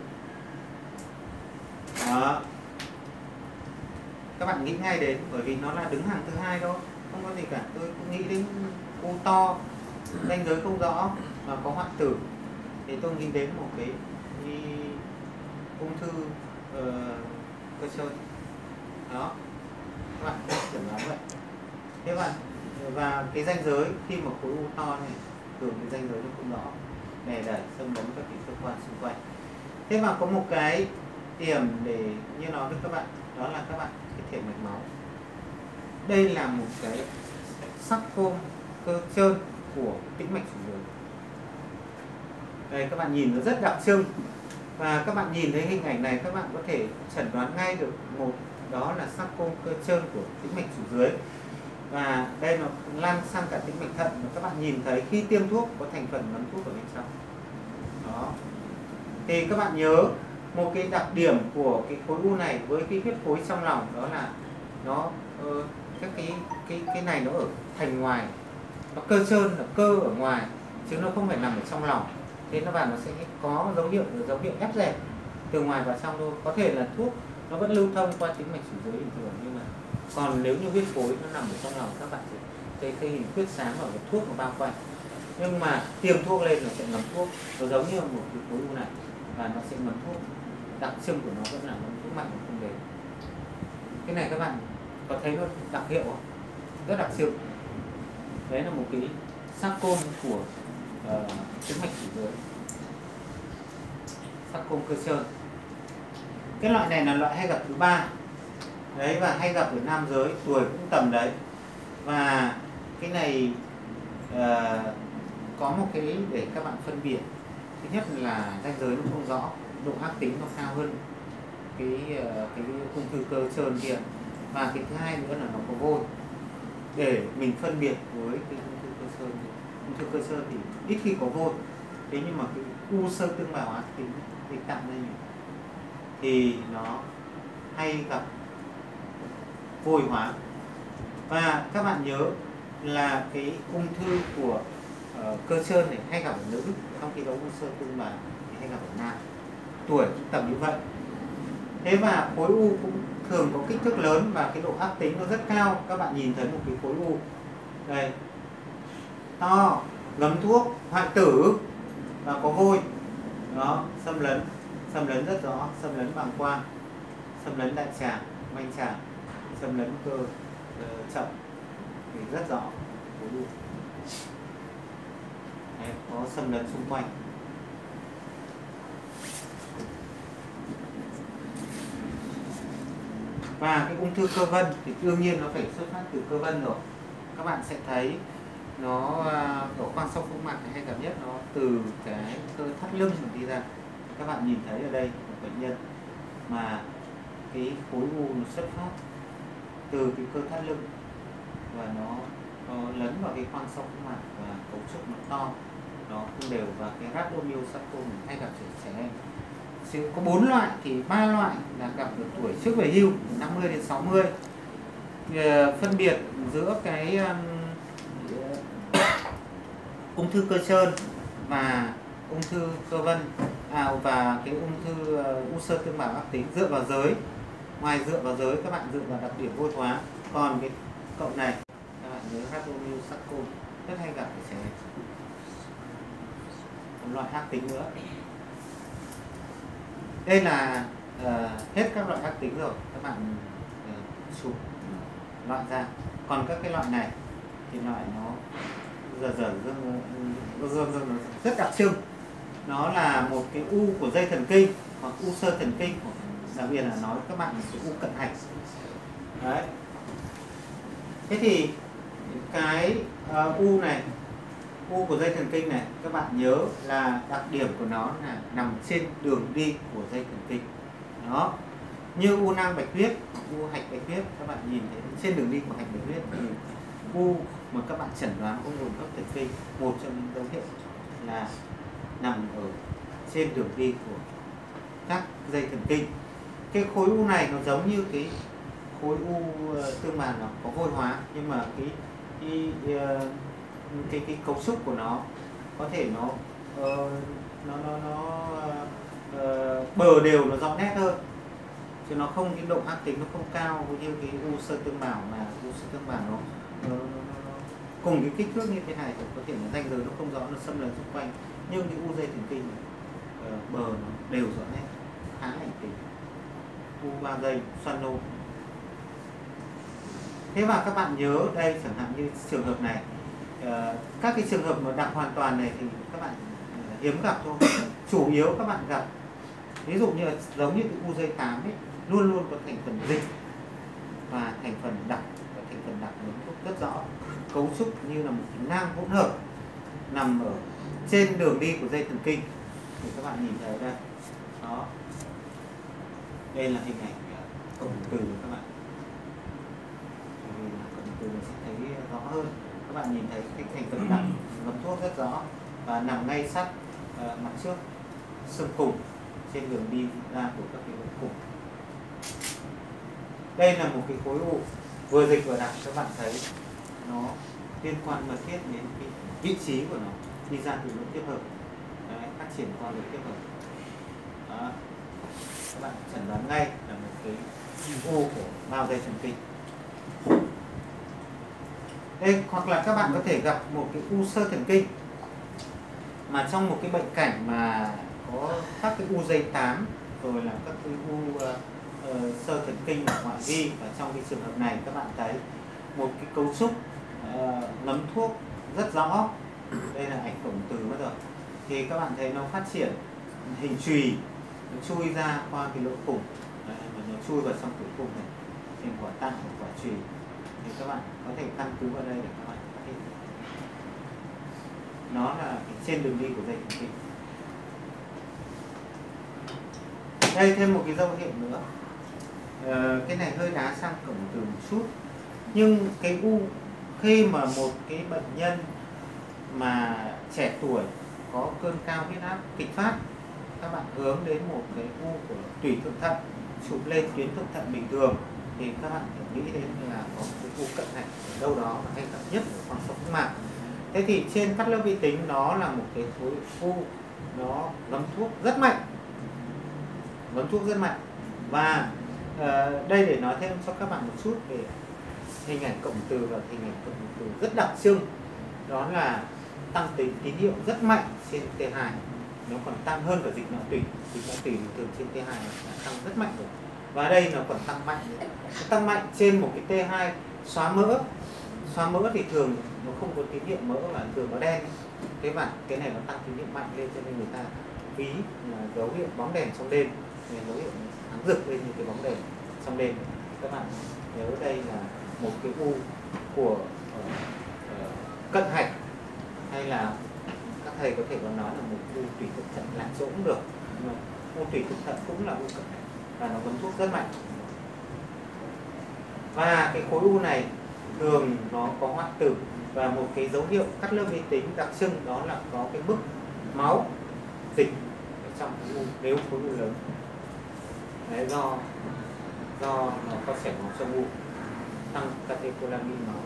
Đó, các bạn nghĩ ngay đến, bởi vì nó là đứng hàng thứ hai thôi, không có gì cả. Tôi cũng nghĩ đến u to, ranh giới không rõ mà có hoại tử, thì tôi nghĩ đến một cái, cái ung thư uh, cơ trơn. Đó, các bạn chẩn đoán vậy. Thế bạn, và cái ranh giới khi mà khối u to này, thường cái ranh giới nó không rõ, đè đẩy xâm lấn các cái cơ quan xung quanh. Thế mà có một cái điểm để như nói với các bạn, đó là các bạn cái thể mạch máu. Đây là một cái sarcoma cơ trơn của tĩnh mạch chủ dưới. Đây các bạn nhìn nó rất đặc trưng, và các bạn nhìn thấy hình ảnh này các bạn có thể chẩn đoán ngay được một, đó là sarcoma cơ trơn của tĩnh mạch chủ dưới, và đây nó lan sang cả tĩnh mạch thận, và các bạn nhìn thấy khi tiêm thuốc có thành phần nấm thuốc ở bên trong. Đó, thì các bạn nhớ một cái đặc điểm của cái khối u này với cái huyết khối trong lòng, đó là nó uh, các cái cái cái này nó ở thành ngoài, nó cơ trơn là cơ ở ngoài chứ nó không phải nằm ở trong lòng. Thế nó vào nó sẽ có dấu hiệu dấu hiệu ép dẹp từ ngoài vào trong thôi. Có thể là thuốc nó vẫn lưu thông qua tĩnh mạch chủ dưới bình thường, nhưng mà còn nếu như huyết khối nó nằm ở trong lòng, các bạn sẽ thấy cái hình huyết sáng ở cái thuốc nó bao quanh. Nhưng mà tiêm thuốc lên nó sẽ ngấm thuốc, nó giống như một cái khối u này, và nó sẽ ngấm thuốc. Đặc trưng của nó vẫn là ngấm thuốc mạnh không đến. Cái này các bạn có thấy nó đặc hiệu không? Rất đặc trưng. Đấy là một cái sarcoma của uh, tĩnh mạch chủ dưới, sarcoma cơ trơn. Cái loại này là loại hay gặp thứ ba. Đấy, và hay gặp ở nam giới, tuổi cũng tầm đấy. Và cái này uh, có một cái để các bạn phân biệt. Thứ nhất là ranh giới nó không rõ, độ ác tính nó cao hơn cái uh, cái ung thư cơ trơn kia. Và cái thứ hai nữa là nó có vôi, để mình phân biệt với cái ung thư cơ trơn. Ung thư cơ trơn thì ít khi có vôi, thế nhưng mà cái u sơ tương bào ác tính thì tạo ra nhiều. thì nó hay gặp vô hồi hóa. Và các bạn nhớ là cái ung thư của uh, cơ xương này hay gặp ở nữ, trong khi đó u xơ tương bào thì hay gặp ở nam, tuổi cũng tầm như vậy. Thế và khối u cũng thường có kích thước lớn và cái độ ác tính nó rất cao. Các bạn nhìn thấy một cái khối u đây, to, ngấm thuốc, hoại tử và có vôi, đó, xâm lấn, xâm lấn rất rõ, xâm lấn bàng quang, xâm lấn đại tràng, manh tràng, xâm lấn cơ uh, chậm thì rất rõ khối u. Đấy, có xâm lấn xung quanh. Và cái ung thư cơ vân thì đương nhiên nó phải xuất phát từ cơ vân rồi. Các bạn sẽ thấy nó ở khoang sau phúc mạc hay gặp nhất nó từ cái cơ thắt lưng mà đi ra. Các bạn nhìn thấy ở đây một bệnh nhân mà cái khối u nó xuất phát từ cái cơ thắt lưng và nó, nó lấn vào cái khoang sau phúc mạc và cấu trúc nó to, nó không đều, và cái rhabdomyosarcoma hay gặp trẻ em. Có bốn loại thì ba loại là gặp ở tuổi trước về hưu, năm mươi đến sáu mươi. Phân biệt giữa cái um, ung thư cơ trơn và ung thư cơ vân à, và cái ung thư uh, u xơ tương bào ác tính dựa vào giới. Ngoài dựa vào giới, các bạn dựa vào đặc điểm vôi hóa. Còn cái cậu này các bạn nhớ rhabdomyosarcoma rất hay gặp ở trẻ em. Một loại ác tính nữa. Đây là uh, hết các loại ác tính rồi, các bạn uh, chụp loại ra. Còn các cái loại này thì loại nó giờ giờ dương dương dương rất đặc trưng. Nó là một cái u của dây thần kinh hoặc u xơ thần kinh, đặc biệt là nói các bạn là cái u cận hạch. Đấy. Thế thì cái uh, u này, u của dây thần kinh này, các bạn nhớ là đặc điểm của nó là nằm trên đường đi của dây thần kinh. Đó. Như u nang bạch huyết, u hạch bạch huyết, các bạn nhìn thấy trên đường đi của hạch bạch huyết thì u mà các bạn chẩn đoán có nguồn gốc thần kinh, một trong những dấu hiệu là nằm ở trên đường đi của các dây thần kinh. Cái khối u này nó giống như cái khối u tương bào, nó có vôi hóa, nhưng mà cái cái cái, cái cấu trúc của nó có thể nó uh, nó nó, nó uh, bờ đều, nó rõ nét hơn, chứ nó không, cái độ ác tính nó không cao như cái u xơ tương bào, mà u xơ tương bào nó, nó, nó, nó cùng cái kích thước như thế này thì có thể là ranh giới nó không rõ, nó xâm lấn xung quanh. Nhưng cái u dây thần kinh này, uh, bờ nó đều rõ nét, khá lành tính. U ba dây xoăn nô. Thế và các bạn nhớ đây, chẳng hạn như trường hợp này, uh, các cái trường hợp mà đặc hoàn toàn này thì các bạn uh, hiếm gặp thôi. Chủ yếu các bạn gặp ví dụ như là giống như cái u dây tám ấy, luôn luôn có thành phần dịch và thành phần đặc, và thành phần đặc rất rõ, cấu trúc như là một cái nang hỗn hợp nằm ở trên đường đi của dây thần kinh thì các bạn nhìn thấy đây. Đó, đây là hình ảnh cổng từ của các bạn, vì cổng từ sẽ thấy rõ hơn. Các bạn nhìn thấy cái thành phần đặc ngấm thuốc rất rõ và nằm ngay sát uh, mặt trước xương cùng, trên đường đi ra của các cái ống cùng. Đây là một cái khối u vừa dịch vừa đặc, các bạn thấy nó liên quan mật thiết đến cái vị trí của nó, đi ra từ nội tiếp hợp. Đấy, phát triển qua nội tiếp hợp. Đó. Các bạn chẩn đoán ngay là một cái u của bao dây thần kinh. Đây, hoặc là các bạn có thể gặp một cái u xơ thần kinh mà trong một cái bệnh cảnh mà có các cái u dây tám, rồi là các cái u uh, uh, xơ thần kinh ngoại vi, và trong cái trường hợp này các bạn thấy một cái cấu trúc uh, nấm thuốc rất rõ. Đây là ảnh cổng từ mất rồi. Thì các bạn thấy nó phát triển hình chùy, nó chui ra qua cái lỗ cùng. Đấy, và nó chui vào trong tử cung này, thành quả tạng của quả chùy. Thì các bạn có thể căn cứ vào đây để các bạn phát hiện nó là trên đường đi của dây thần kinh. Đây thêm một cái dấu hiệu nữa, à, cái này hơi đá sang cổng từ một chút, nhưng cái u khi mà một cái bệnh nhân mà trẻ tuổi có cơn cao huyết áp kịch phát các bạn hướng đến một cái u của tủy thượng thận, chụp lên tuyến thượng thận bình thường thì các bạn phải nghĩ đến là có cái u cận hạch ở đâu đó là hay gặp nhất ở khoang sọ phúc mạc. Thế thì trên cắt lớp vi tính nó là một cái khối u, nó ngấm thuốc rất mạnh, ngấm thuốc rất mạnh. Và uh, đây để nói thêm cho các bạn một chút về hình ảnh cộng từ và hình ảnh cộng từ rất đặc trưng, đó là tăng tính tín hiệu rất mạnh trên T hai, nó còn tăng hơn cả dịch não tủy. Dịch não tủy thường trên T hai nó tăng rất mạnh rồi, và đây nó còn tăng mạnh, nó tăng mạnh trên một cái T hai xóa mỡ. Xóa mỡ thì thường nó không có tín hiệu mỡ và thường nó đen, thế và cái này nó tăng tín hiệu mạnh lên, cho nên người ta ví là dấu hiệu bóng đèn trong đêm, dấu hiệu sáng rực lên như cái bóng đèn trong đêm. Các bạn nhớ đây là một cái u của uh, uh, cận hạch, hay là các thầy có thể còn nói là một u tủy thượng thận lạc chỗ cũng được, nhưng mà u tủy thượng thận cũng là u cận hạch và nó ngấm thuốc rất mạnh. Và cái khối u này thường nó có hoại tử, và một cái dấu hiệu cắt lớp vi tính đặc trưng đó là có cái mức máu dịch ở trong khối u nếu khối u lớn. Đấy, do do nó có chảy máu trong u, tăng catecholamine máu.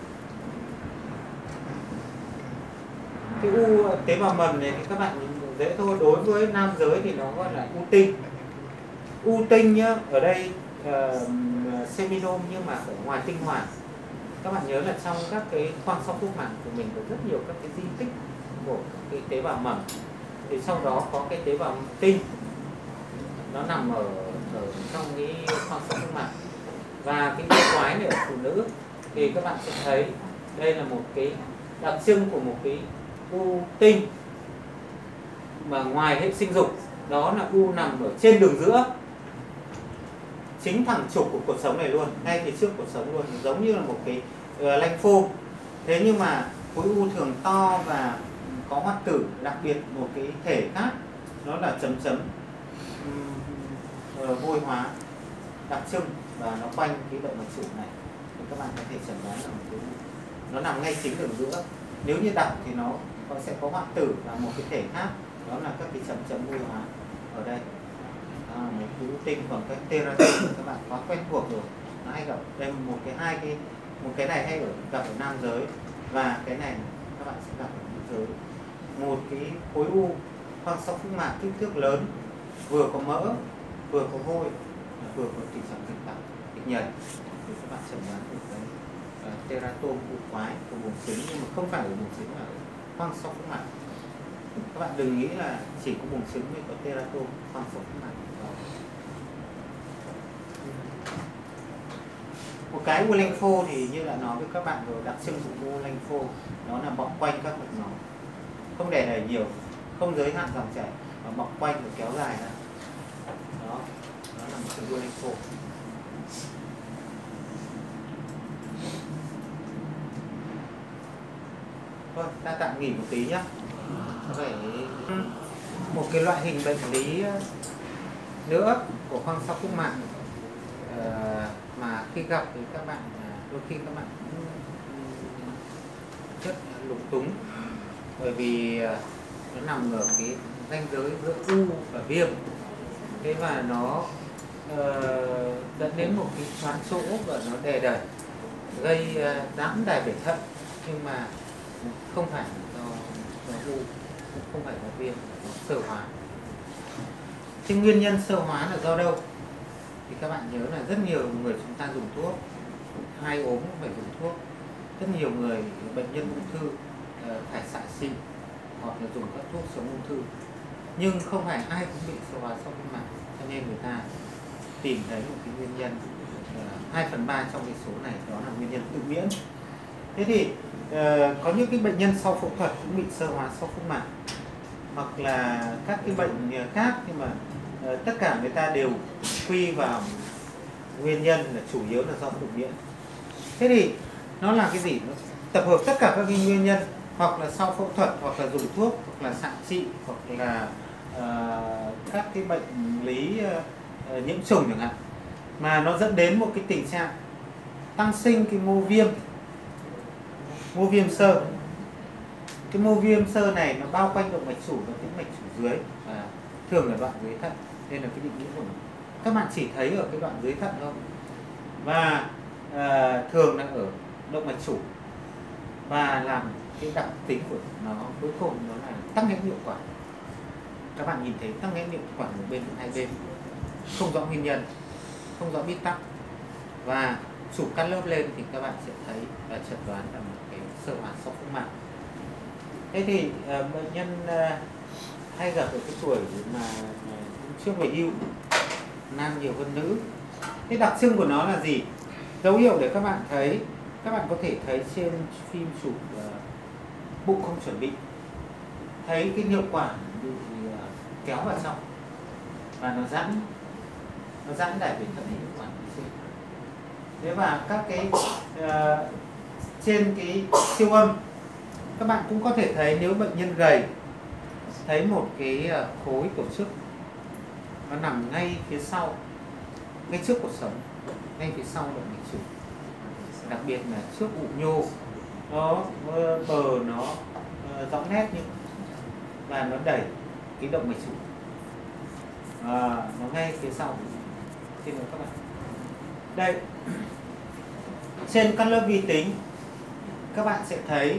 Cái u tế bào mầm này thì các bạn dễ thôi, đối với nam giới thì nó gọi là u tinh. U tinh nhá, ở đây uh, seminome nhưng mà ở ngoài tinh hoàn. Các bạn nhớ là trong các cái khoang sọ phúc mạc của mình có rất nhiều các cái di tích của cái tế bào mầm, thì sau đó có cái tế bào tinh nó nằm ở, ở trong cái khoang sọ phúc mạc. Và cái u quái này ở phụ nữ thì các bạn sẽ thấy đây là một cái đặc trưng của một cái u tinh mà ngoài hệ sinh dục, đó là u nằm ở trên đường giữa, chính thẳng trục của cột sống này luôn, ngay phía trước cột sống luôn, giống như là một cái uh, lanh phô. Thế nhưng mà khối u thường to và có hoại tử, đặc biệt một cái thể khác nó là chấm chấm um, uh, vôi hóa đặc trưng, và nó quanh cái động mạch chủ này, thì các bạn có thể chẩn đoán là một cái u nó nằm ngay chính đường giữa. Nếu như đặc thì nó, nó sẽ có hoại tử và một cái thể khác, đó là các cái chấm chấm vôi hóa ở đây. À, một cái u tinh. Còn cái teratin các bạn quá quen thuộc rồi, nó hay gặp đây, một cái hai cái một cái này hay ở gặp ở nam giới, và cái này các bạn sẽ gặp ở nữ giới. Một cái khối u khoang sọ phúc mạc kích thước lớn, vừa có mỡ, vừa có vôi, vừa có tình trạng dịch tả kịch nhầy, thì các bạn chẩn đoán được cái uh, teratom u quái của buồng trứng, nhưng mà không phải ở buồng trứng mà ở khoang sọ phúc mạc. Các bạn đừng nghĩ là chỉ có buồng trứng mới có teratom khoang sọ phúc mạc. Một cái u lanh phô thì như đã nói với các bạn rồi, đặc trưng của u lanh phô nó là bọc quanh các mạch máu, không đè đẩy nhiều, không giới hạn dòng chảy, mà bọc quanh và kéo dài ra. Đó, đó là một cái u lanh phô. Thôi, ta tạm nghỉ một tí nhé. Vậy một cái loại hình bệnh lý nữa của khoang sọ phúc mạc uh, mà khi gặp thì các bạn đôi khi các bạn cũng rất lúng túng, bởi vì nó nằm ở cái ranh giới giữa u và viêm. Thế và nó uh, dẫn đến một cái xoắn chỗ và nó đè đẩy, gây uh, giãn đài bể thận, nhưng mà không phải do, do u, không phải do viêm, nó sơ hóa. Thế nguyên nhân sơ hóa là do đâu? Thì các bạn nhớ là rất nhiều người chúng ta dùng thuốc, hai ốm cũng phải dùng thuốc. Rất nhiều người bệnh nhân ung thư phải xạ trị hoặc là dùng các thuốc chống ung thư, nhưng không phải ai cũng bị sơ hóa sọ phúc mạc, cho nên người ta tìm thấy một cái nguyên nhân hai phần ba trong cái số này, đó là nguyên nhân tự miễn. Thế thì uh, có những cái bệnh nhân sau phẫu thuật cũng bị sơ hóa sọ phúc mạc, hoặc là các cái bệnh khác, nhưng mà uh, tất cả người ta đều quy vào nguyên nhân là chủ yếu là do tự miễn. Thế thì nó là cái gì? Nó tập hợp tất cả các cái nguyên nhân, hoặc là sau phẫu thuật, hoặc là dùng thuốc, hoặc là xạ trị, hoặc là uh, các cái bệnh lý uh, nhiễm trùng chẳng hạn, mà nó dẫn đến một cái tình trạng tăng sinh cái mô viêm, mô viêm xơ. Cái mô viêm xơ này nó bao quanh động mạch chủ và tĩnh mạch chủ dưới, và thường là đoạn dưới thận. Đây là cái định nghĩa của nó. Các bạn chỉ thấy ở cái đoạn dưới thận thôi. Và à, thường là ở động mạch chủ. Và làm cái đặc tính của nó cuối cùng nó là tắc nghẽn niệu quản. Các bạn nhìn thấy tắc nghẽn niệu quản một bên hai bên, không rõ nguyên nhân, không rõ biết tắc. Và chụp cắt lớp lên thì các bạn sẽ thấy và chẩn đoán là một cái sơ hóa sau phúc mạc. Thế thì uh, bệnh nhân uh, hay gặp ở cái tuổi mà uh, trước về hưu, nam nhiều hơn nữ. Cái đặc trưng của nó là gì? Dấu hiệu để các bạn thấy, các bạn có thể thấy trên phim chụp uh, bụng không chuẩn bị, thấy cái niệu quản bị uh, kéo vào trong và nó giãn, nó giãn đại về thận niệu quản. Thế và các cái uh, trên cái siêu âm các bạn cũng có thể thấy nếu bệnh nhân gầy, thấy một cái khối tổ chức nó nằm ngay phía sau, ngay trước cột sống, ngay phía sau động mạch chủ, đặc biệt là trước ụ nhô, nó bờ nó uh, rõ nét như và nó đẩy cái động mạch chủ à, nó ngay phía sau. Xin mời các bạn. Đây, trên các lớp vi tính các bạn sẽ thấy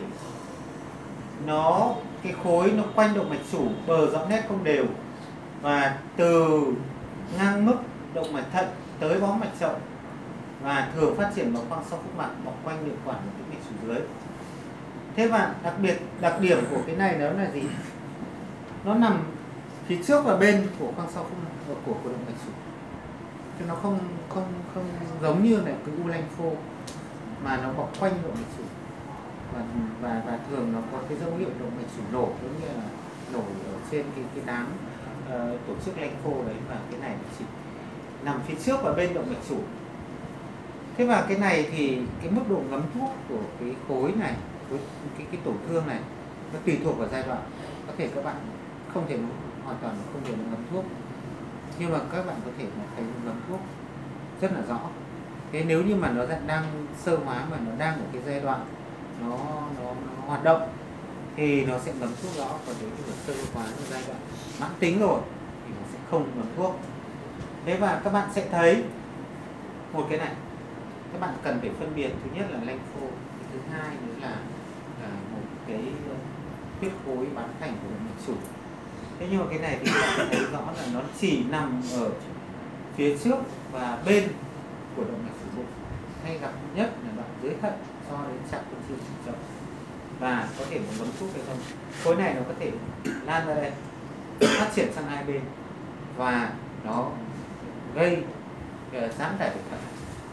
nó cái khối nó quanh động mạch chủ, bờ rõ nét không đều, và từ ngang mức động mạch thận tới bó mạch chậu, và thường phát triển vào khoang sau phúc mạc bọc quanh niệu quản của tĩnh mạch chủ dưới. Thế và đặc biệt đặc điểm của cái này đó là gì? Nó nằm phía trước và bên của khoang sau phúc mạc của của động mạch chủ, chứ nó không không không giống như là cái u lanh phô mà nó bọc quanh động mạch chủ. Và, và, và thường nó có cái dấu hiệu động mạch chủ nổ, giống như là nổ ở trên cái, cái đám uh, tổ chức lanh phô đấy, và cái này chỉ nằm phía trước và bên động mạch chủ. Thế và cái này thì cái mức độ ngấm thuốc của cái khối này, với cái, cái tổn thương này, nó tùy thuộc vào giai đoạn. Có thể các bạn không thể hoàn toàn không thể ngấm thuốc, nhưng mà các bạn có thể thấy ngấm thuốc rất là rõ. Thế nếu như mà nó đang sơ hóa mà nó đang ở cái giai đoạn nó, nó, nó hoạt động thì nó sẽ ngấm thuốc rõ, còn nếu như sơ hóa ở giai đoạn mãn tính rồi thì nó sẽ không ngấm thuốc. Thế và các bạn sẽ thấy một cái này, các bạn cần phải phân biệt, thứ nhất là lanh phô, thứ hai nữa là, là một cái huyết khối bán thành của động mạch chủ. Thế nhưng mà cái này thì các bạn thấy rõ là nó chỉ nằm ở phía trước và bên của động mạch chủ bụng, hay gặp nhất là đoạn dưới thận so đến chạm phân xương chậu, và có thể một ngấm thuốc hay không. Khối này nó có thể lan ra đây, phát triển sang hai bên, và nó gây giãn đại về thận.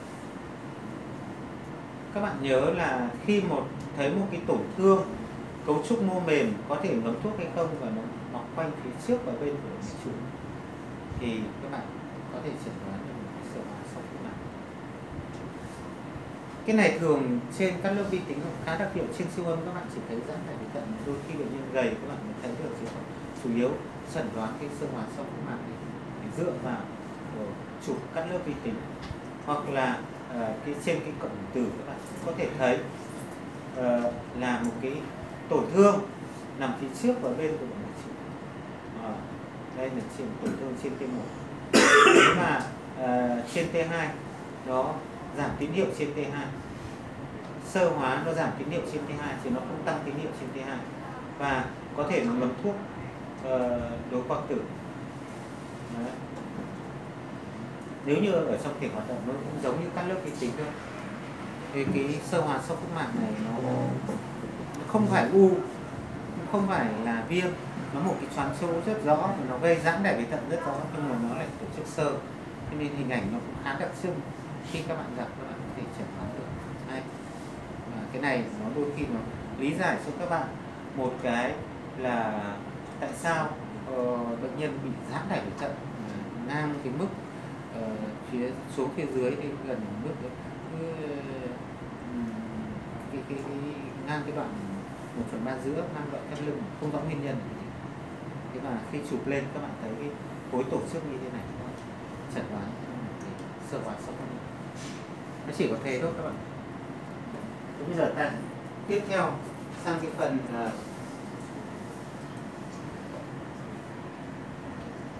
Các bạn nhớ là khi một thấy một cái tổn thương cấu trúc mô mềm có thể ngấm thuốc hay không, và nó bọc quanh phía trước và bên của động mạch chủ, thì các bạn có thể chẩn đoán được một cái sơ hóa sau phúc mạc. Cái này thường trên các lớp vi tính khá đặc hiệu, trên siêu âm các bạn chỉ thấy giãn đại về thận, đôi khi bệnh nhân gầy các bạn mới thấy được, chứ chủ yếu chẩn đoán cái sơ hóa sau phúc mạc thì dựa vào chụp các lớp vi tính, hoặc là uh, cái trên cái cổng từ các bạn có thể thấy uh, là một cái tổn thương nằm phía trước và bên của động mạch chủ. Uh, đây là trên tổn thương trên T một. Nếu mà uh, trên T hai nó giảm tín hiệu trên T hai, sơ hóa nó giảm tín hiệu trên T hai chứ nó không tăng tín hiệu trên T hai, và có thể nó ngấm thuốc uh, đối quang tử. Đấy. Nếu như ở trong thể hoạt động nó cũng giống như các lớp vi tính thôi. Thì cái sơ hóa sau phúc mạc này nó không phải u, không phải là viêm, nó một cái choán chỗ rất rõ, và nó gây giãn đại về thận rất rõ, nhưng mà nó lại tổ chức sơ, cho nên hình ảnh nó cũng khá đặc trưng. Khi các bạn gặp các bạn có thể chẩn đoán được. Đây. Và cái này nó đôi khi nó lý giải cho các bạn một cái là tại sao uh, bệnh nhân bị giãn đại về thận uh, ngang cái mức uh, phía xuống phía dưới thì gần mức đấy, cái, cái, cái, cái ngang cái đoạn một phần ba giữa, ngang đoạn thắt lưng, không rõ nguyên nhân. Thế mà khi chụp lên các bạn thấy cái khối tổ chức như thế này, chẩn đoán sơ hóa sau phúc mạc. Nó chỉ có thế thôi các bạn. Thế bây giờ ta tiếp theo sang cái phần uh,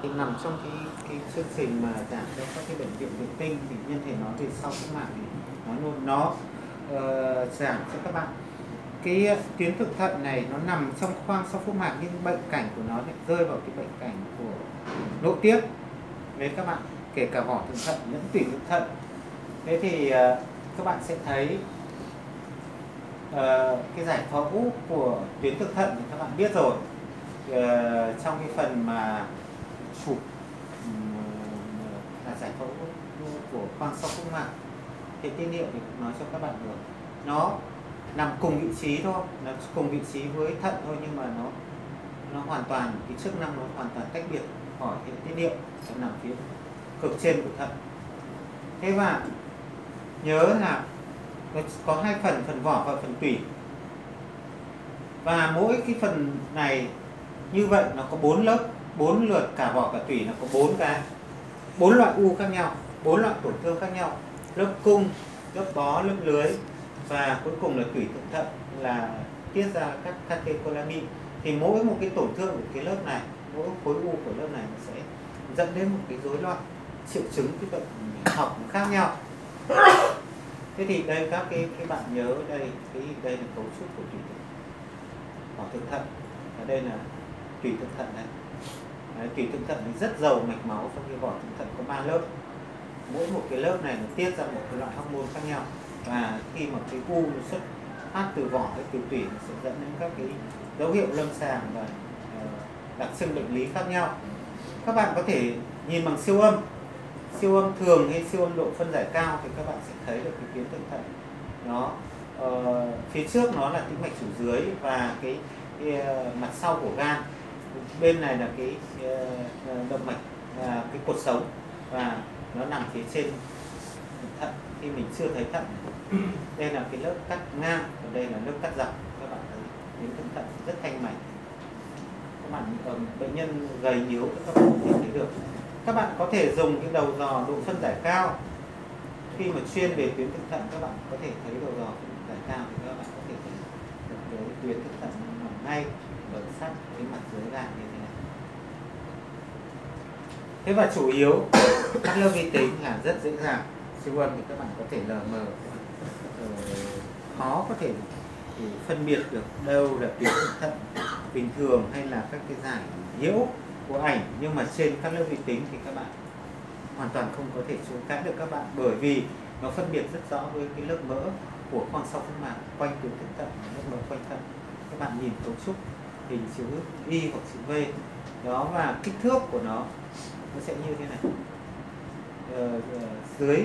thì nằm trong cái cái chương trình mà giảng cho các cái bệnh viện vệ tinh thì nhân thể nói về sau phúc mạc thì nó luôn nó uh, giảng cho các bạn cái tuyến thượng thận này nó nằm trong khoang sau phúc mạc, nhưng bệnh cảnh của nó lại rơi vào cái bệnh cảnh của nội tiết với các bạn, kể cả vỏ thượng thận lẫn tủy thượng thận. Thế thì uh, các bạn sẽ thấy uh, cái giải phẫu của tuyến thượng thận thì các bạn biết rồi. Uh, trong cái phần mà chụp um, là giải phẫu của khoang sau phúc mạc, thì tiết niệu thì cũng nói cho các bạn được, nó nằm cùng vị trí thôi, nó cùng vị trí với thận thôi, nhưng mà nó nó hoàn toàn cái chức năng nó hoàn toàn tách biệt khỏi hệ tiết niệu, nó nằm phía cực trên của thận. Thế và nhớ là nó có hai phần, phần vỏ và phần tủy, và mỗi cái phần này như vậy nó có bốn lớp, bốn lượt, cả vỏ cả tủy nó có bốn cái, bốn loại u khác nhau, bốn loại tổn thương khác nhau: lớp cung, lớp bó, lớp lưới, và cuối cùng là tủy thượng thận là tiết ra các catecholamine. Thì mỗi một cái tổn thương của cái lớp này, mỗi khối u của lớp này nó sẽ dẫn đến một cái rối loạn triệu chứng cái bệnh học khác nhau. Thế thì đây các cái cái bạn nhớ đây, cái đây là cấu trúc của tủy vỏ thượng thận, và đây là tủy thượng thận này. Đấy, tủy thượng thận rất giàu mạch máu, trong cái vỏ thượng thận có ba lớp, mỗi một cái lớp này nó tiết ra một cái loại hormone khác nhau, và khi mà cái u nó xuất phát từ vỏ hay từ tủy nó sẽ dẫn đến các cái dấu hiệu lâm sàng và uh, đặc trưng bệnh lý khác nhau. Các bạn có thể nhìn bằng siêu âm, siêu âm thường hay siêu âm độ phân giải cao thì các bạn sẽ thấy được cái tuyến thượng thận nó uh, phía trước nó là tĩnh mạch chủ dưới và cái, cái uh, mặt sau của gan, bên này là cái uh, động mạch và cái cột sống, và nó nằm phía trên thận khi mình chưa thấy thận. Đây là cái lớp cắt ngang và đây là lớp cắt dọc. Các bạn thấy tuyến thượng thận rất thanh mạch. Các bạn uh, bệnh nhân gầy yếu các bạn có thể thấy được. Các bạn có thể dùng cái đầu dò độ phân giải cao. Khi mà chuyên về tuyến thượng thận, các bạn có thể thấy đầu dò phân giải cao thì các bạn có thể thấy được cái tuyến thượng thận nằm ngay ở sát cái mặt dưới gan như thế này. Thế và chủ yếu cắt lớp vi tính là rất dễ dàng, siêu âm thì các bạn có thể lờ mờ, khó có thể thì phân biệt được đâu là tuyến thượng thận bình thường hay là các cái giải nhiễu của ảnh, nhưng mà trên các lớp vi tính thì các bạn hoàn toàn không có thể chối cãi được các bạn, bởi vì nó phân biệt rất rõ với cái lớp mỡ của khoang sau phúc mạc quanh tuyến thượng thận, lớp mỡ quanh thận. Các bạn nhìn cấu trúc hình chữ Y hoặc chữ V đó, và kích thước của nó nó sẽ như thế này. Ờ, dưới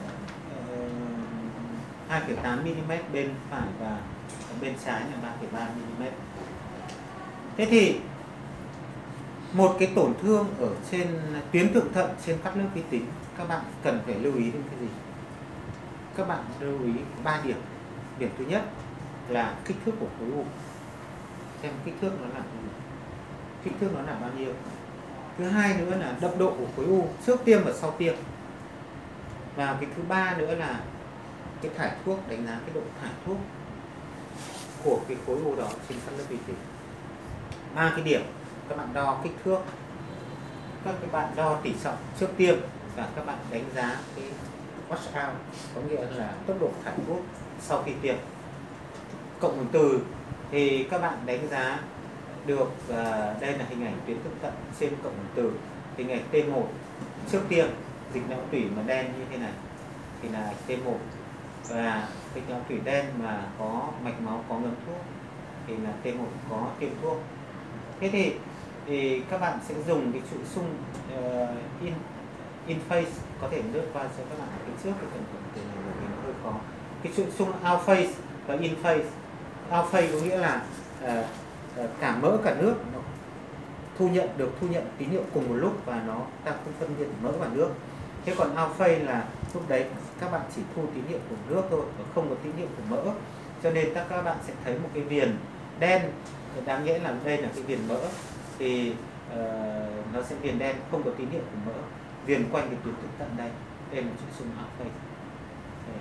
hai phẩy tám mi li mét bên phải và bên trái là ba phẩy ba mi li mét. Thế thì một cái tổn thương ở trên tuyến thượng thận trên các lớp vi tính, các bạn cần phải lưu ý đến cái gì? Các bạn lưu ý ba điểm. Điểm thứ nhất là kích thước của khối u, xem kích thước nó là kích thước nó là bao nhiêu. Thứ hai nữa là đậm độ của khối u trước tiêm và sau tiêm. Và cái thứ ba nữa là cái thải thuốc, đánh giá cái độ thải thuốc của cái khối u đó trên các lớp vi tính. Ba cái điểm các bạn đo kích thước, các các bạn đo tỉ trọng trước tiêm, và các bạn đánh giá cái wash out, có nghĩa là tốc độ thải thuốc sau khi tiêm. Cộng hưởng từ thì các bạn đánh giá được, uh, đây là hình ảnh tuyến thượng thận trên cộng hưởng từ, hình ảnh T một trước tiêm, dịch não tủy mà đen như thế này thì là T một, và dịch não tủy đen mà có mạch máu có ngấm thuốc thì là T một có tiêm thuốc. Thế thì, thì các bạn sẽ dùng cái trụ xung uh, in, in face, có thể lướt qua cho các bạn ở phía trước cái cộng hưởng từ này bởi vì nó hơi khó. Cái trụ xung out face và in face. Out face có nghĩa là uh, cả mỡ cả nước nó thu nhận được thu nhận tín hiệu cùng một lúc và nó ta không phân biệt mỡ và nước. Thế còn out phase là lúc đấy các bạn chỉ thu tín hiệu của nước thôi và không có tín hiệu của mỡ, cho nên các bạn sẽ thấy một cái viền đen, đáng nghĩa là đây là cái viền mỡ, thì uh, nó sẽ viền đen không có tín hiệu của mỡ viền quanh cái tuyến thượng thận đây. Đây là trụ xung out phase. Đây.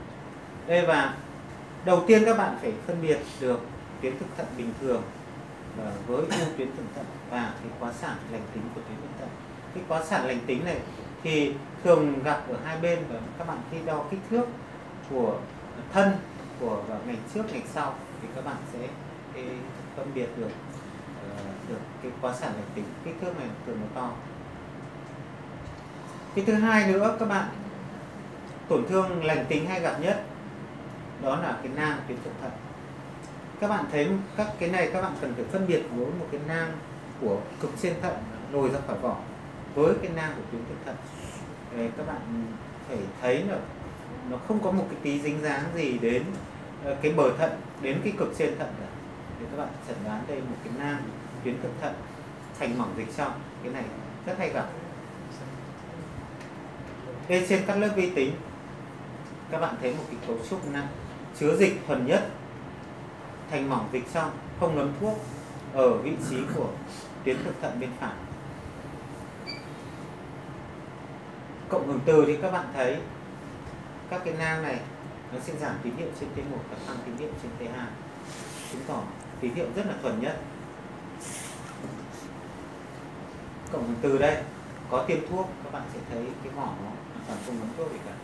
Đây, và đầu tiên các bạn phải phân biệt được tuyến thượng thận bình thường và với u tuyến thượng thận và cái quá sản lành tính của tuyến thượng thận. Cái quá sản lành tính này thì thường gặp ở hai bên, và các bạn khi đo kích thước của thân của ngành trước ngành sau thì các bạn sẽ cái, phân biệt được uh, được cái quá sản lành tính. Kích thước này thường nó to. Cái thứ hai nữa, các bạn tổn thương lành tính hay gặp nhất đó là cái nang tuyến thượng thận. Các bạn thấy các cái này các bạn cần phải phân biệt với một cái nang của cực trên thận lồi ra khỏi vỏ với cái nang của tuyến thượng thận. Để các bạn phải thấy là nó không có một cái tí dính dáng gì đến cái bờ thận, đến cái cực trên thận cả. Để các bạn chẩn đoán đây một cái nang tuyến thượng thận thành mỏng dịch trong. Cái này rất hay gặp. Bên trên các lớp vi tính các bạn thấy một cái cấu trúc nặng chứa dịch thuần nhất, thành mỏng dịch trong, không ngấm thuốc ở vị trí của tuyến thượng thận bên phải. Cộng hưởng từ thì các bạn thấy các cái nang này nó sẽ giảm tín hiệu trên T một và tăng tín hiệu trên T hai, chứng tỏ tín hiệu rất là thuần nhất. Cộng hưởng từ đây có tiêm thuốc, các bạn sẽ thấy cái vỏ nó hoàn toàn không ngấm thuốc gì cả.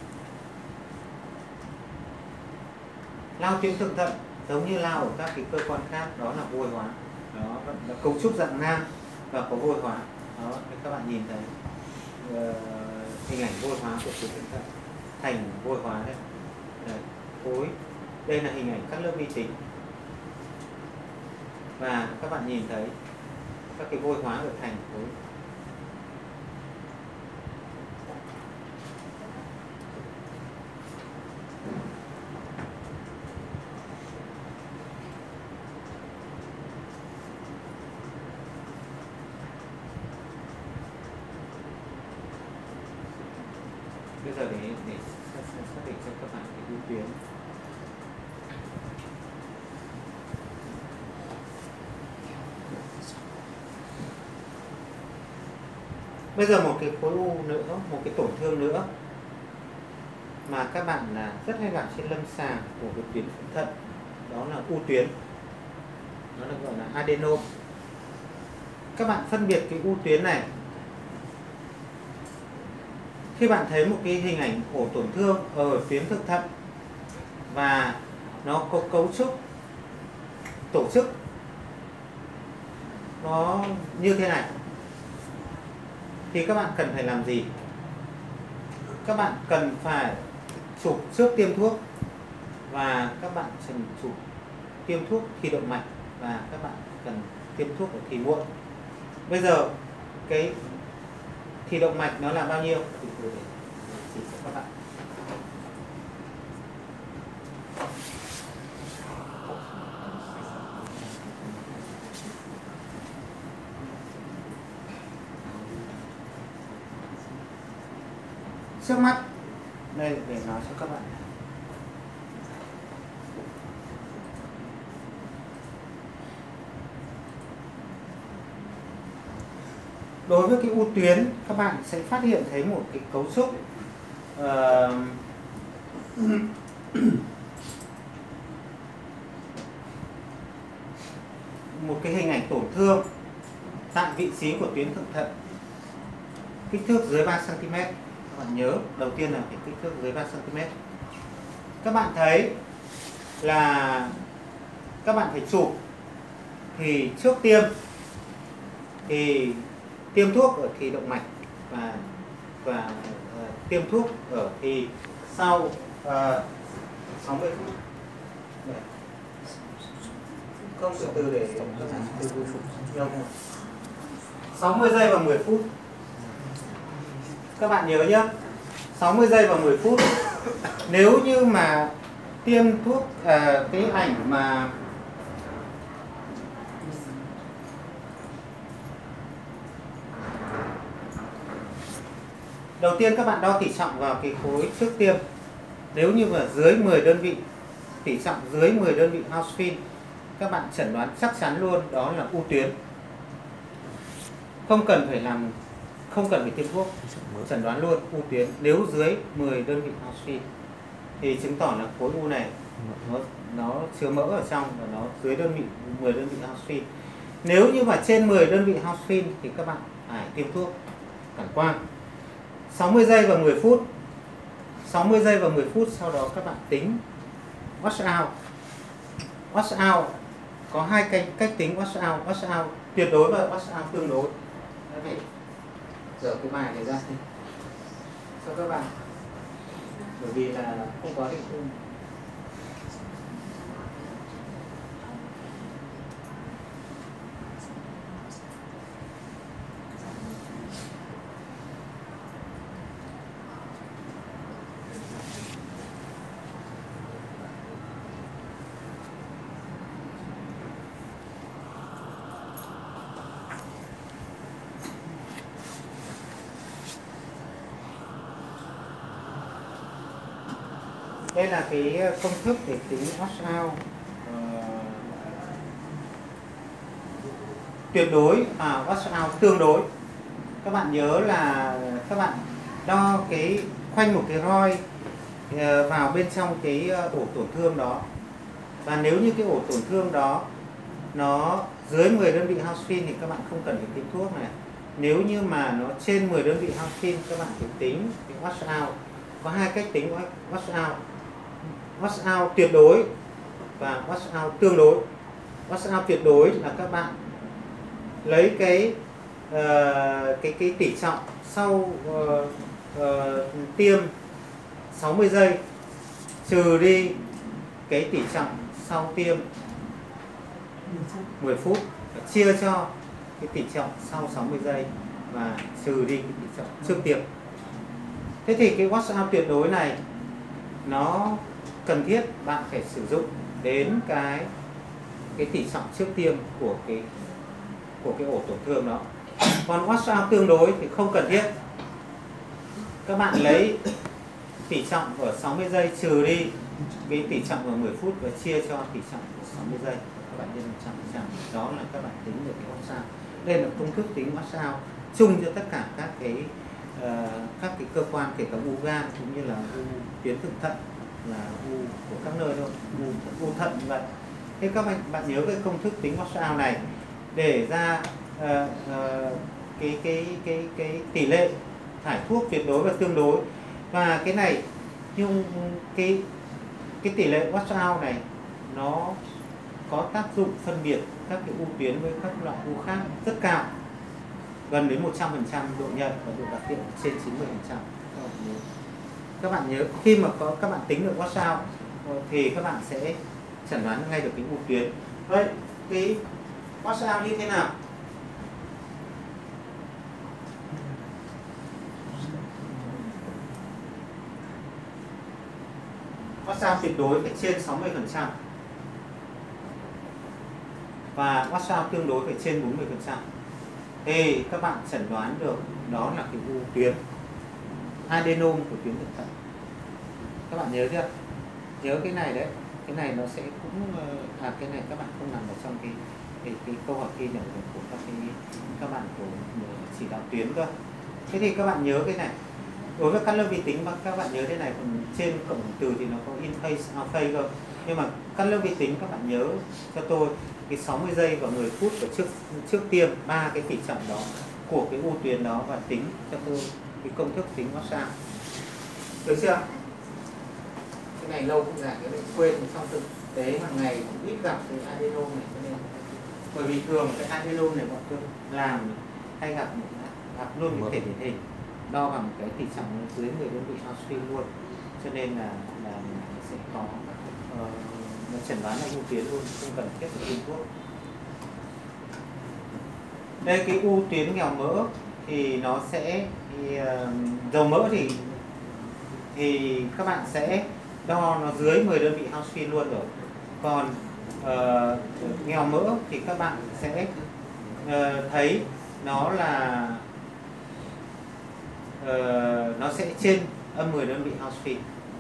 Lao tuyến thượng thận giống như lao ở các cái cơ quan khác, đó là vôi hóa. Đó là cấu trúc dạng nang và có vôi hóa. Đó, các bạn nhìn thấy uh, hình ảnh vôi hóa của tuyến thượng thận thành vôi hóa đây. Đây, khối. Đây là hình ảnh các lớp vi tính. Và các bạn nhìn thấy các cái vôi hóa ở thành khối. Bây giờ để, để xác định cho các bạn cái ưu tuyến. Bây giờ một cái khối u nữa, một cái tổn thương nữa mà các bạn là rất hay gặp trên lâm sàng của cái tuyến thận, đó là u tuyến. Nó được gọi là adenom. Các bạn phân biệt cái u tuyến này. Khi bạn thấy một cái hình ảnh ổ tổn thương ở tuyến thượng thận và nó có cấu trúc tổ chức nó như thế này thì các bạn cần phải làm gì? Các bạn cần phải chụp trước tiêm thuốc, và các bạn cần chụp tiêm thuốc khi động mạch, và các bạn cần tiêm thuốc ở thì muộn. Bây giờ cái thì động mạch nó là bao nhiêu? Thì để chỉ cho các bạn. Trước mắt đây để nói cho các bạn. Đối với cái u tuyến, các bạn sẽ phát hiện thấy một cái cấu trúc uh, một cái hình ảnh tổn thương tại vị trí của tuyến thượng thận, kích thước dưới ba xăng ti mét. Các bạn nhớ đầu tiên là phải kích thước dưới ba xăng ti mét. Các bạn thấy là các bạn phải chụp thì trước tiêm thì tiêm thuốc ở thì động mạch, và và uh, tiêm thuốc ở thì sau uh, sáu mươi phút. Để. Không, từ từ để các bạn từ từ nhiều hơn. sáu mươi giây và mười phút. Các bạn nhớ nhé, sáu mươi giây và mười phút. Nếu như mà tiêm thuốc uh, cái ảnh mà đầu tiên các bạn đo tỉ trọng vào cái khối trước tiêm. Nếu như mà dưới mười đơn vị, tỉ trọng dưới mười đơn vị Housefield, các bạn chẩn đoán chắc chắn luôn đó là u tuyến. Không cần phải làm, không cần phải tiêm thuốc, chẩn đoán luôn u tuyến. Nếu dưới mười đơn vị Housefield thì chứng tỏ là khối u này nó nó chứa mỡ ở trong, và nó dưới đơn vị mười đơn vị Housefield. Nếu như mà trên mười đơn vị house fin thì các bạn phải tiêm thuốc cản quang sáu mươi giây và mười phút. sáu mươi giây và mười phút, sau đó các bạn tính wash out. Wash out có hai cách, cách tính wash out, wash out tuyệt đối và wash out tương đối. Các phải dở cái bài này ra cho các bạn, bởi vì là không có hình khung. Đây là cái công thức để tính wash out uh, tuyệt đối và wash out tương đối. Các bạn nhớ là các bạn đo cái khoanh một cái roi uh, vào bên trong cái ổ tổn thương đó, và nếu như cái ổ tổn thương đó nó dưới mười đơn vị house fin thì các bạn không cần phải tiêm thuốc này. Nếu như mà nó trên mười đơn vị house fin, các bạn phải tính cái wash out. Có hai cách tính wash out: wash out tuyệt đối và wash out tương đối. Wash out tuyệt đối là các bạn lấy cái uh, cái cái tỷ trọng sau uh, uh, tiêm sáu mươi giây trừ đi cái tỷ trọng sau tiêm mười phút, và chia cho cái tỷ trọng sau sáu mươi giây và trừ đi cái tỷ trọng trước tiêm. Thế thì cái wash out tuyệt đối này nó cần thiết bạn phải sử dụng đến cái cái tỷ trọng trước tiêm của cái của cái ổ tổn thương đó. Còn wash out tương đối thì không cần thiết. Các bạn lấy tỷ trọng ở sáu mươi giây trừ đi cái tỷ trọng ở mười phút và chia cho tỷ trọng của sáu mươi giây, các bạn nhân một trăm phần trăm. Đó là các bạn tính được cái wash out. Đây là công thức tính wash out chung cho tất cả các cái uh, các cái cơ quan, kể cả u gan cũng như là u tuyến thượng thận, là u của các nơi thôi, u, u thận như vậy. Thế các bạn bạn nhớ cái công thức tính wash out này để ra uh, uh, cái cái cái cái tỷ lệ thải thuốc tuyệt đối và tương đối. Và cái này nhưng cái cái tỷ lệ wash out này nó có tác dụng phân biệt các cái u tuyến với các loại u khác rất cao, gần đến một trăm phần trăm độ nhạy và độ đặc hiệu trên chín mươi phần trăm. Các bạn nhớ khi mà có các bạn tính được wash out thì các bạn sẽ chẩn đoán ngay được cái u tuyến. Vậy cái wash out như thế nào? Wash out tuyệt đối phải trên sáu mươi phần trăm và wash out tương đối phải trên bốn mươi phần trăm. Thì các bạn chẩn đoán được đó là cái u tuyến adenom của tuyến thượng thận. Các bạn nhớ chưa? Nhớ cái này đấy. Cái này nó sẽ cũng à cái này các bạn không nằm ở trong cái cái, cái câu hỏi thi nhận của các cái các bạn của chỉ đạo tuyến cơ. Thế thì các bạn nhớ cái này. Đối với cắt lớp vi tính các bạn nhớ thế này, còn trên cổng từ thì nó có in phase, out phase cơ. Nhưng mà cắt lớp vi tính các bạn nhớ cho tôi cái sáu mươi giây và mười phút của trước trước tiêm, ba cái tỷ trọng đó của cái u tuyến đó, và tính cho tôi cái công thức tính wash out. Được chưa? Cái này lâu không giảng, cái này quên, trong thực tế hàng ngày cũng ít gặp cái adenom này, cho nên bởi vì thường cái adenom này bọn tôi làm hay gặp gặp luôn cái thể điển hình đo bằng cái tỷ trọng dưới mười đơn vị house fin luôn, cho nên là là sẽ có uh, nó chẩn đoán là u tuyến luôn, không cần thiết phải tiêm thuốc. Đây cái u tuyến nghèo mỡ thì nó sẽ thì, uh, dầu mỡ thì thì các bạn sẽ đo nó dưới mười đơn vị house fin luôn rồi. Còn uh, nghèo mỡ thì các bạn sẽ uh, thấy nó là uh, nó sẽ trên âm mười đơn vị house fin.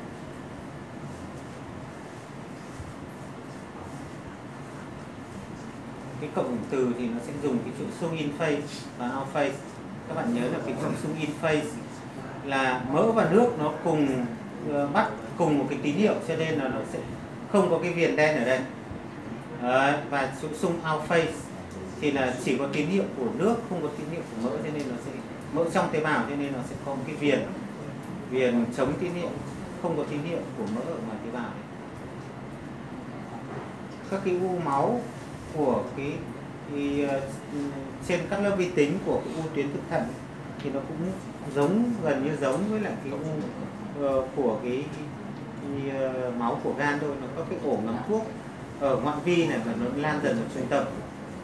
Cái cộng từ thì nó sẽ dùng cái chữ sung in phase và out phase. Các bạn nhớ là cái chữ sung in phase là mỡ và nước nó cùng uh, bắt cùng một cái tín hiệu, cho nên là nó sẽ không có cái viền đen ở đây. Đấy, và chữ sung out phase thì là chỉ có tín hiệu của nước, không có tín hiệu của mỡ, cho nên nó sẽ mỡ trong tế bào, cho nên nó sẽ có một cái viền viền chống tín hiệu, không có tín hiệu của mỡ ở ngoài tế bào. Các cái u máu của cái, cái uh, trên các lớp vi tính của cái u tuyến thượng thận thì nó cũng giống, gần như giống với lại cái u uh, của cái, cái uh, máu của gan thôi. Nó có cái ổ ngấm thuốc ở ngoại vi này và nó lan dần vào trung tâm.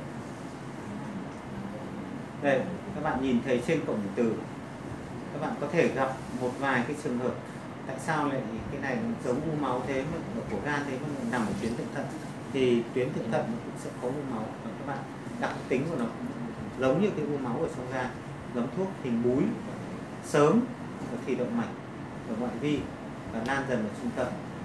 Đây, các bạn nhìn thấy trên cổng từ, các bạn có thể gặp một vài cái trường hợp tại sao lại cái này nó giống u máu thế mà của gan thế mà nằm ở tuyến thượng thận, thì tuyến thượng thận nó cũng sẽ có u máu, và các bạn đặc tính của nó giống như cái u máu ở trong gan, ngấm thuốc hình búi sớm ở thùy động mạch ở ngoại vi và lan dần ở trung tâm.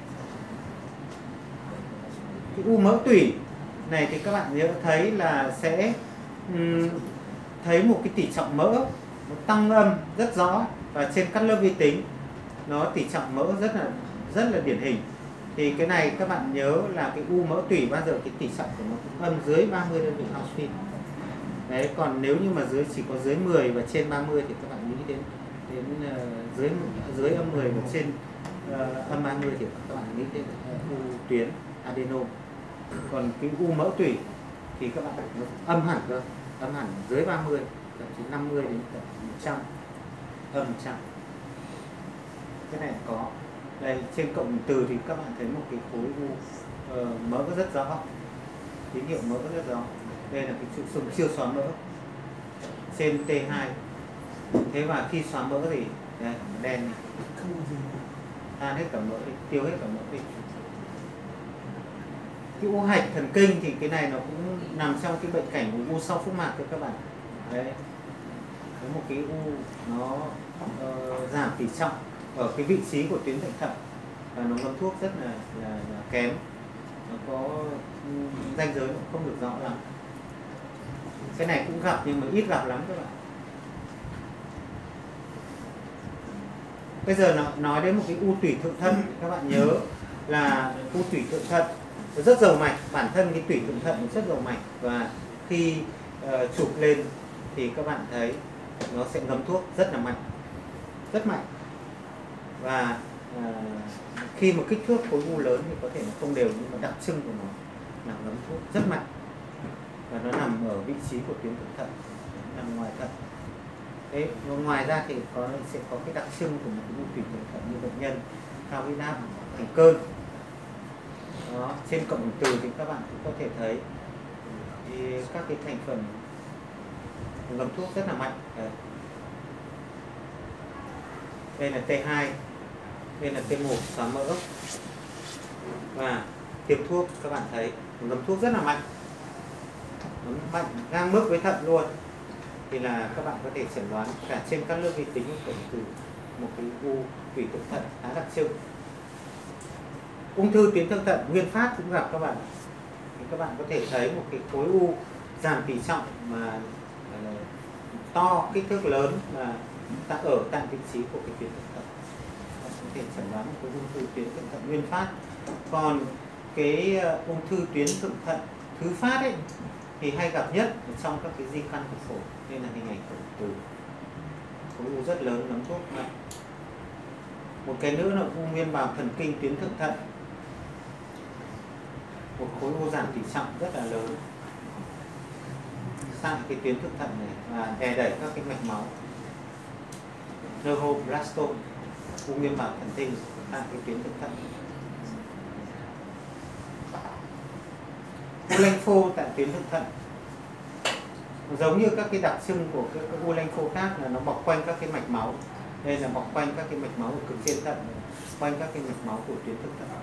Cái u mỡ tủy này thì các bạn nhớ thấy là sẽ um, thấy một cái tỷ trọng mỡ nó tăng âm rất rõ, và trên các lớp vi tính nó tỷ trọng mỡ rất là rất là điển hình. Thì cái này các bạn nhớ là cái u mỡ tủy bao giờ cái tỷ trọng của nó cũng âm dưới ba mươi đơn vị Hounsfield. Đấy, còn nếu như mà dưới chỉ có dưới mười và trên ba mươi thì các bạn nghĩ đến đến uh, dưới dưới âm mười và trên uh, âm ba mươi thì các bạn nghĩ đến uh, u tuyến adeno. Còn cái u mỡ tủy thì các bạn nó âm hẳn cơ, âm hẳn dưới ba mươi, thậm chí năm mươi đến một trăm, âm một trăm. Cái này có. Đây, trên cộng từ thì các bạn thấy một cái khối u uh, mỡ rất rõ, tín hiệu mỡ rất rõ. Đây là cái trụ xương siêu xóa mỡ trên T hai. Thế và khi xóa mỡ thì đây, đen này, tan hết cả mỡ đi, tiêu hết cả mỡ đi. Cái u hạch thần kinh thì cái này nó cũng nằm trong cái bệnh cảnh của u sau phúc mạc cho các bạn. Đấy, có một cái u nó uh, giảm tỷ trọng ở cái vị trí của tuyến thượng thận và nó ngấm thuốc rất là, là, là kém, nó có ranh giới cũng không được rõ lắm. Cái này cũng gặp nhưng mà ít gặp lắm các bạn. Bây giờ nó nói đến một cái u tủy thượng thận, các bạn nhớ là u tủy thượng thận rất dầu mạch, bản thân cái tủy thượng thận rất dầu mạch, và khi uh, chụp lên thì các bạn thấy nó sẽ ngấm thuốc rất là mạnh, rất mạnh. Và uh, khi mà kích thước khối u lớn thì có thể nó không đều, nhưng mà đặc trưng của nó là ngấm thuốc rất mạnh, và nó nằm ở vị trí của tuyến thượng thận, nằm ngoài thận. Thế ngoài ra thì có sẽ có cái đặc trưng của một cái u tủy thượng thận như bệnh nhân cao huyết áp thành cơn. Đó, trên cộng hưởng từ thì các bạn cũng có thể thấy thì các cái thành phần ngấm thuốc rất là mạnh. Đấy. Đây là T hai, đây là T một xóa mỡ, và tiêm thuốc các bạn thấy ngấm thuốc rất là mạnh, ngấm mạnh ngang mức với thận luôn, thì là các bạn có thể chẩn đoán cả trên các lớp vi tính của từ một cái u tủy thượng thận khá đặc trưng. Ung thư tuyến thượng thận nguyên phát cũng gặp các bạn, thì các bạn có thể thấy một cái khối u giảm tỷ trọng mà uh, to, kích thước lớn mà ta ở tại vị trí của cái tuyến thượng thận, bạn có thể chẩn đoán một cái ung thư tuyến thượng thận nguyên phát. Còn cái uh, ung thư tuyến thượng thận thứ phát ấy thì hay gặp nhất ở trong các cái di căn của phổi, nên là hình ảnh của từ khối u rất lớn, ngấm thuốc mạnh. Một cái nữa là u nguyên bào thần kinh tuyến thượng thận, một khối u giảm tỷ trọng rất là lớn sang cái tuyến thượng thận này và đè đẩy các cái mạch máu, neuroblastoma, u nguyên bào thần kinh sang cái tuyến thượng thận. U lympho tại tuyến thượng thận giống như các cái đặc trưng của các u lympho khác là nó bọc quanh các cái mạch máu. Đây là bọc quanh các cái mạch máu ở cực trên thận, quanh các cái mạch máu của tuyến thượng thận.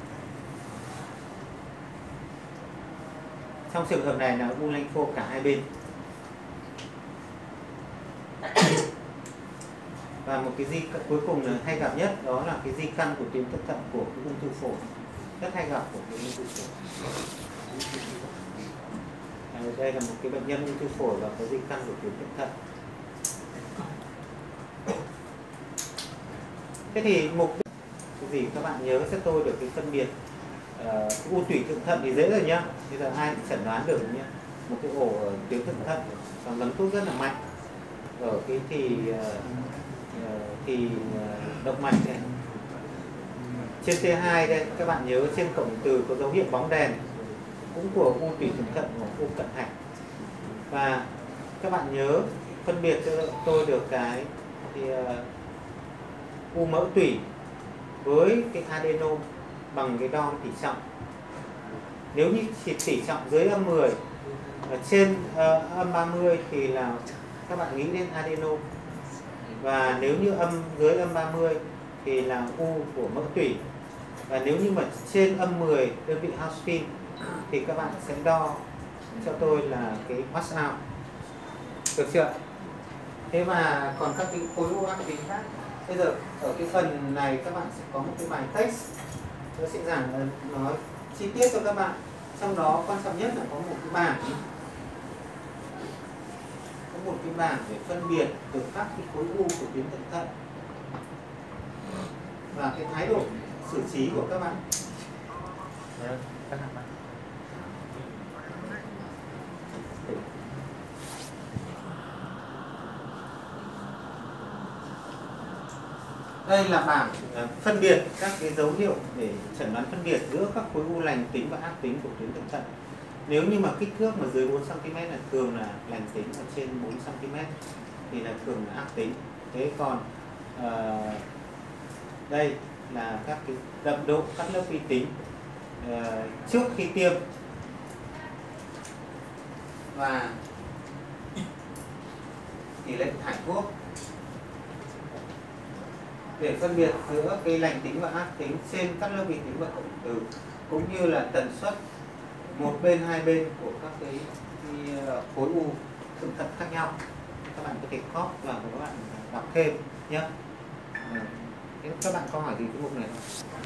Trong trường hợp này là u lympho cả hai bên. Và một cái di cuối cùng là hay gặp nhất, đó là cái di căn của tuyến thượng thận của cái ung thư phổi, rất hay gặp của cái ung thư phổi. Đây là một cái bệnh nhân ung thư phổi và có di căn của tuyến thượng thận. Thế thì mục đích cái gì các bạn nhớ cho tôi được cái phân biệt uh, u tủy thượng thận thì dễ rồi nhá. Bây giờ ai cũng chẩn đoán được nhá. một cái ổ ở tuyến thượng thận và ngấm thuốc rất là mạnh ở cái thì thì động mạch này. Trên T hai đây các bạn nhớ trên cổng từ có dấu hiệu bóng đèn cũng của u tủy thượng thận hoặc u cận hạch. Và các bạn nhớ phân biệt cho tôi được cái thì, uh, u mỡ tủy với cái adeno bằng cái đo tỷ trọng. Nếu như chỉ tỷ trọng dưới âm mười và trên uh, âm ba mươi thì là các bạn nghĩ đến adeno, và nếu như âm dưới âm ba mươi thì là u của mỡ tủy, và nếu như mà trên âm mười đơn vị Hounsfield thì các bạn sẽ đo cho tôi là cái wash out, được chưa? Thế mà còn các cái khối u ác tính khác, bây giờ ở cái phần này các bạn sẽ có một cái bài text, tôi sẽ giảng nói chi tiết cho các bạn. Trong đó quan trọng nhất là có một cái bảng, có một cái bảng để phân biệt được các cái khối u của tuyến thượng thận và cái thái độ xử trí của các bạn. Đây là bảng phân biệt các cái dấu hiệu để chẩn đoán phân biệt giữa các khối u lành tính và ác tính của tuyến thượng thận. Nếu như mà kích thước mà dưới bốn xăng ti mét là thường là lành tính, và trên bốn xăng ti mét thì là thường là ác tính. Thế còn uh, đây là các cái đậm độ cắt lớp vi tính uh, trước khi tiêm và tỷ lệ thải thuốc để phân biệt giữa cái lành tính và ác tính trên các lớp vi tính và cộng từ, cũng như là tần suất một bên hai bên của các cái, cái khối u thượng thận khác nhau. Các bạn có thể copy và các bạn đọc thêm nhé. Các bạn có hỏi gì cái mục này không?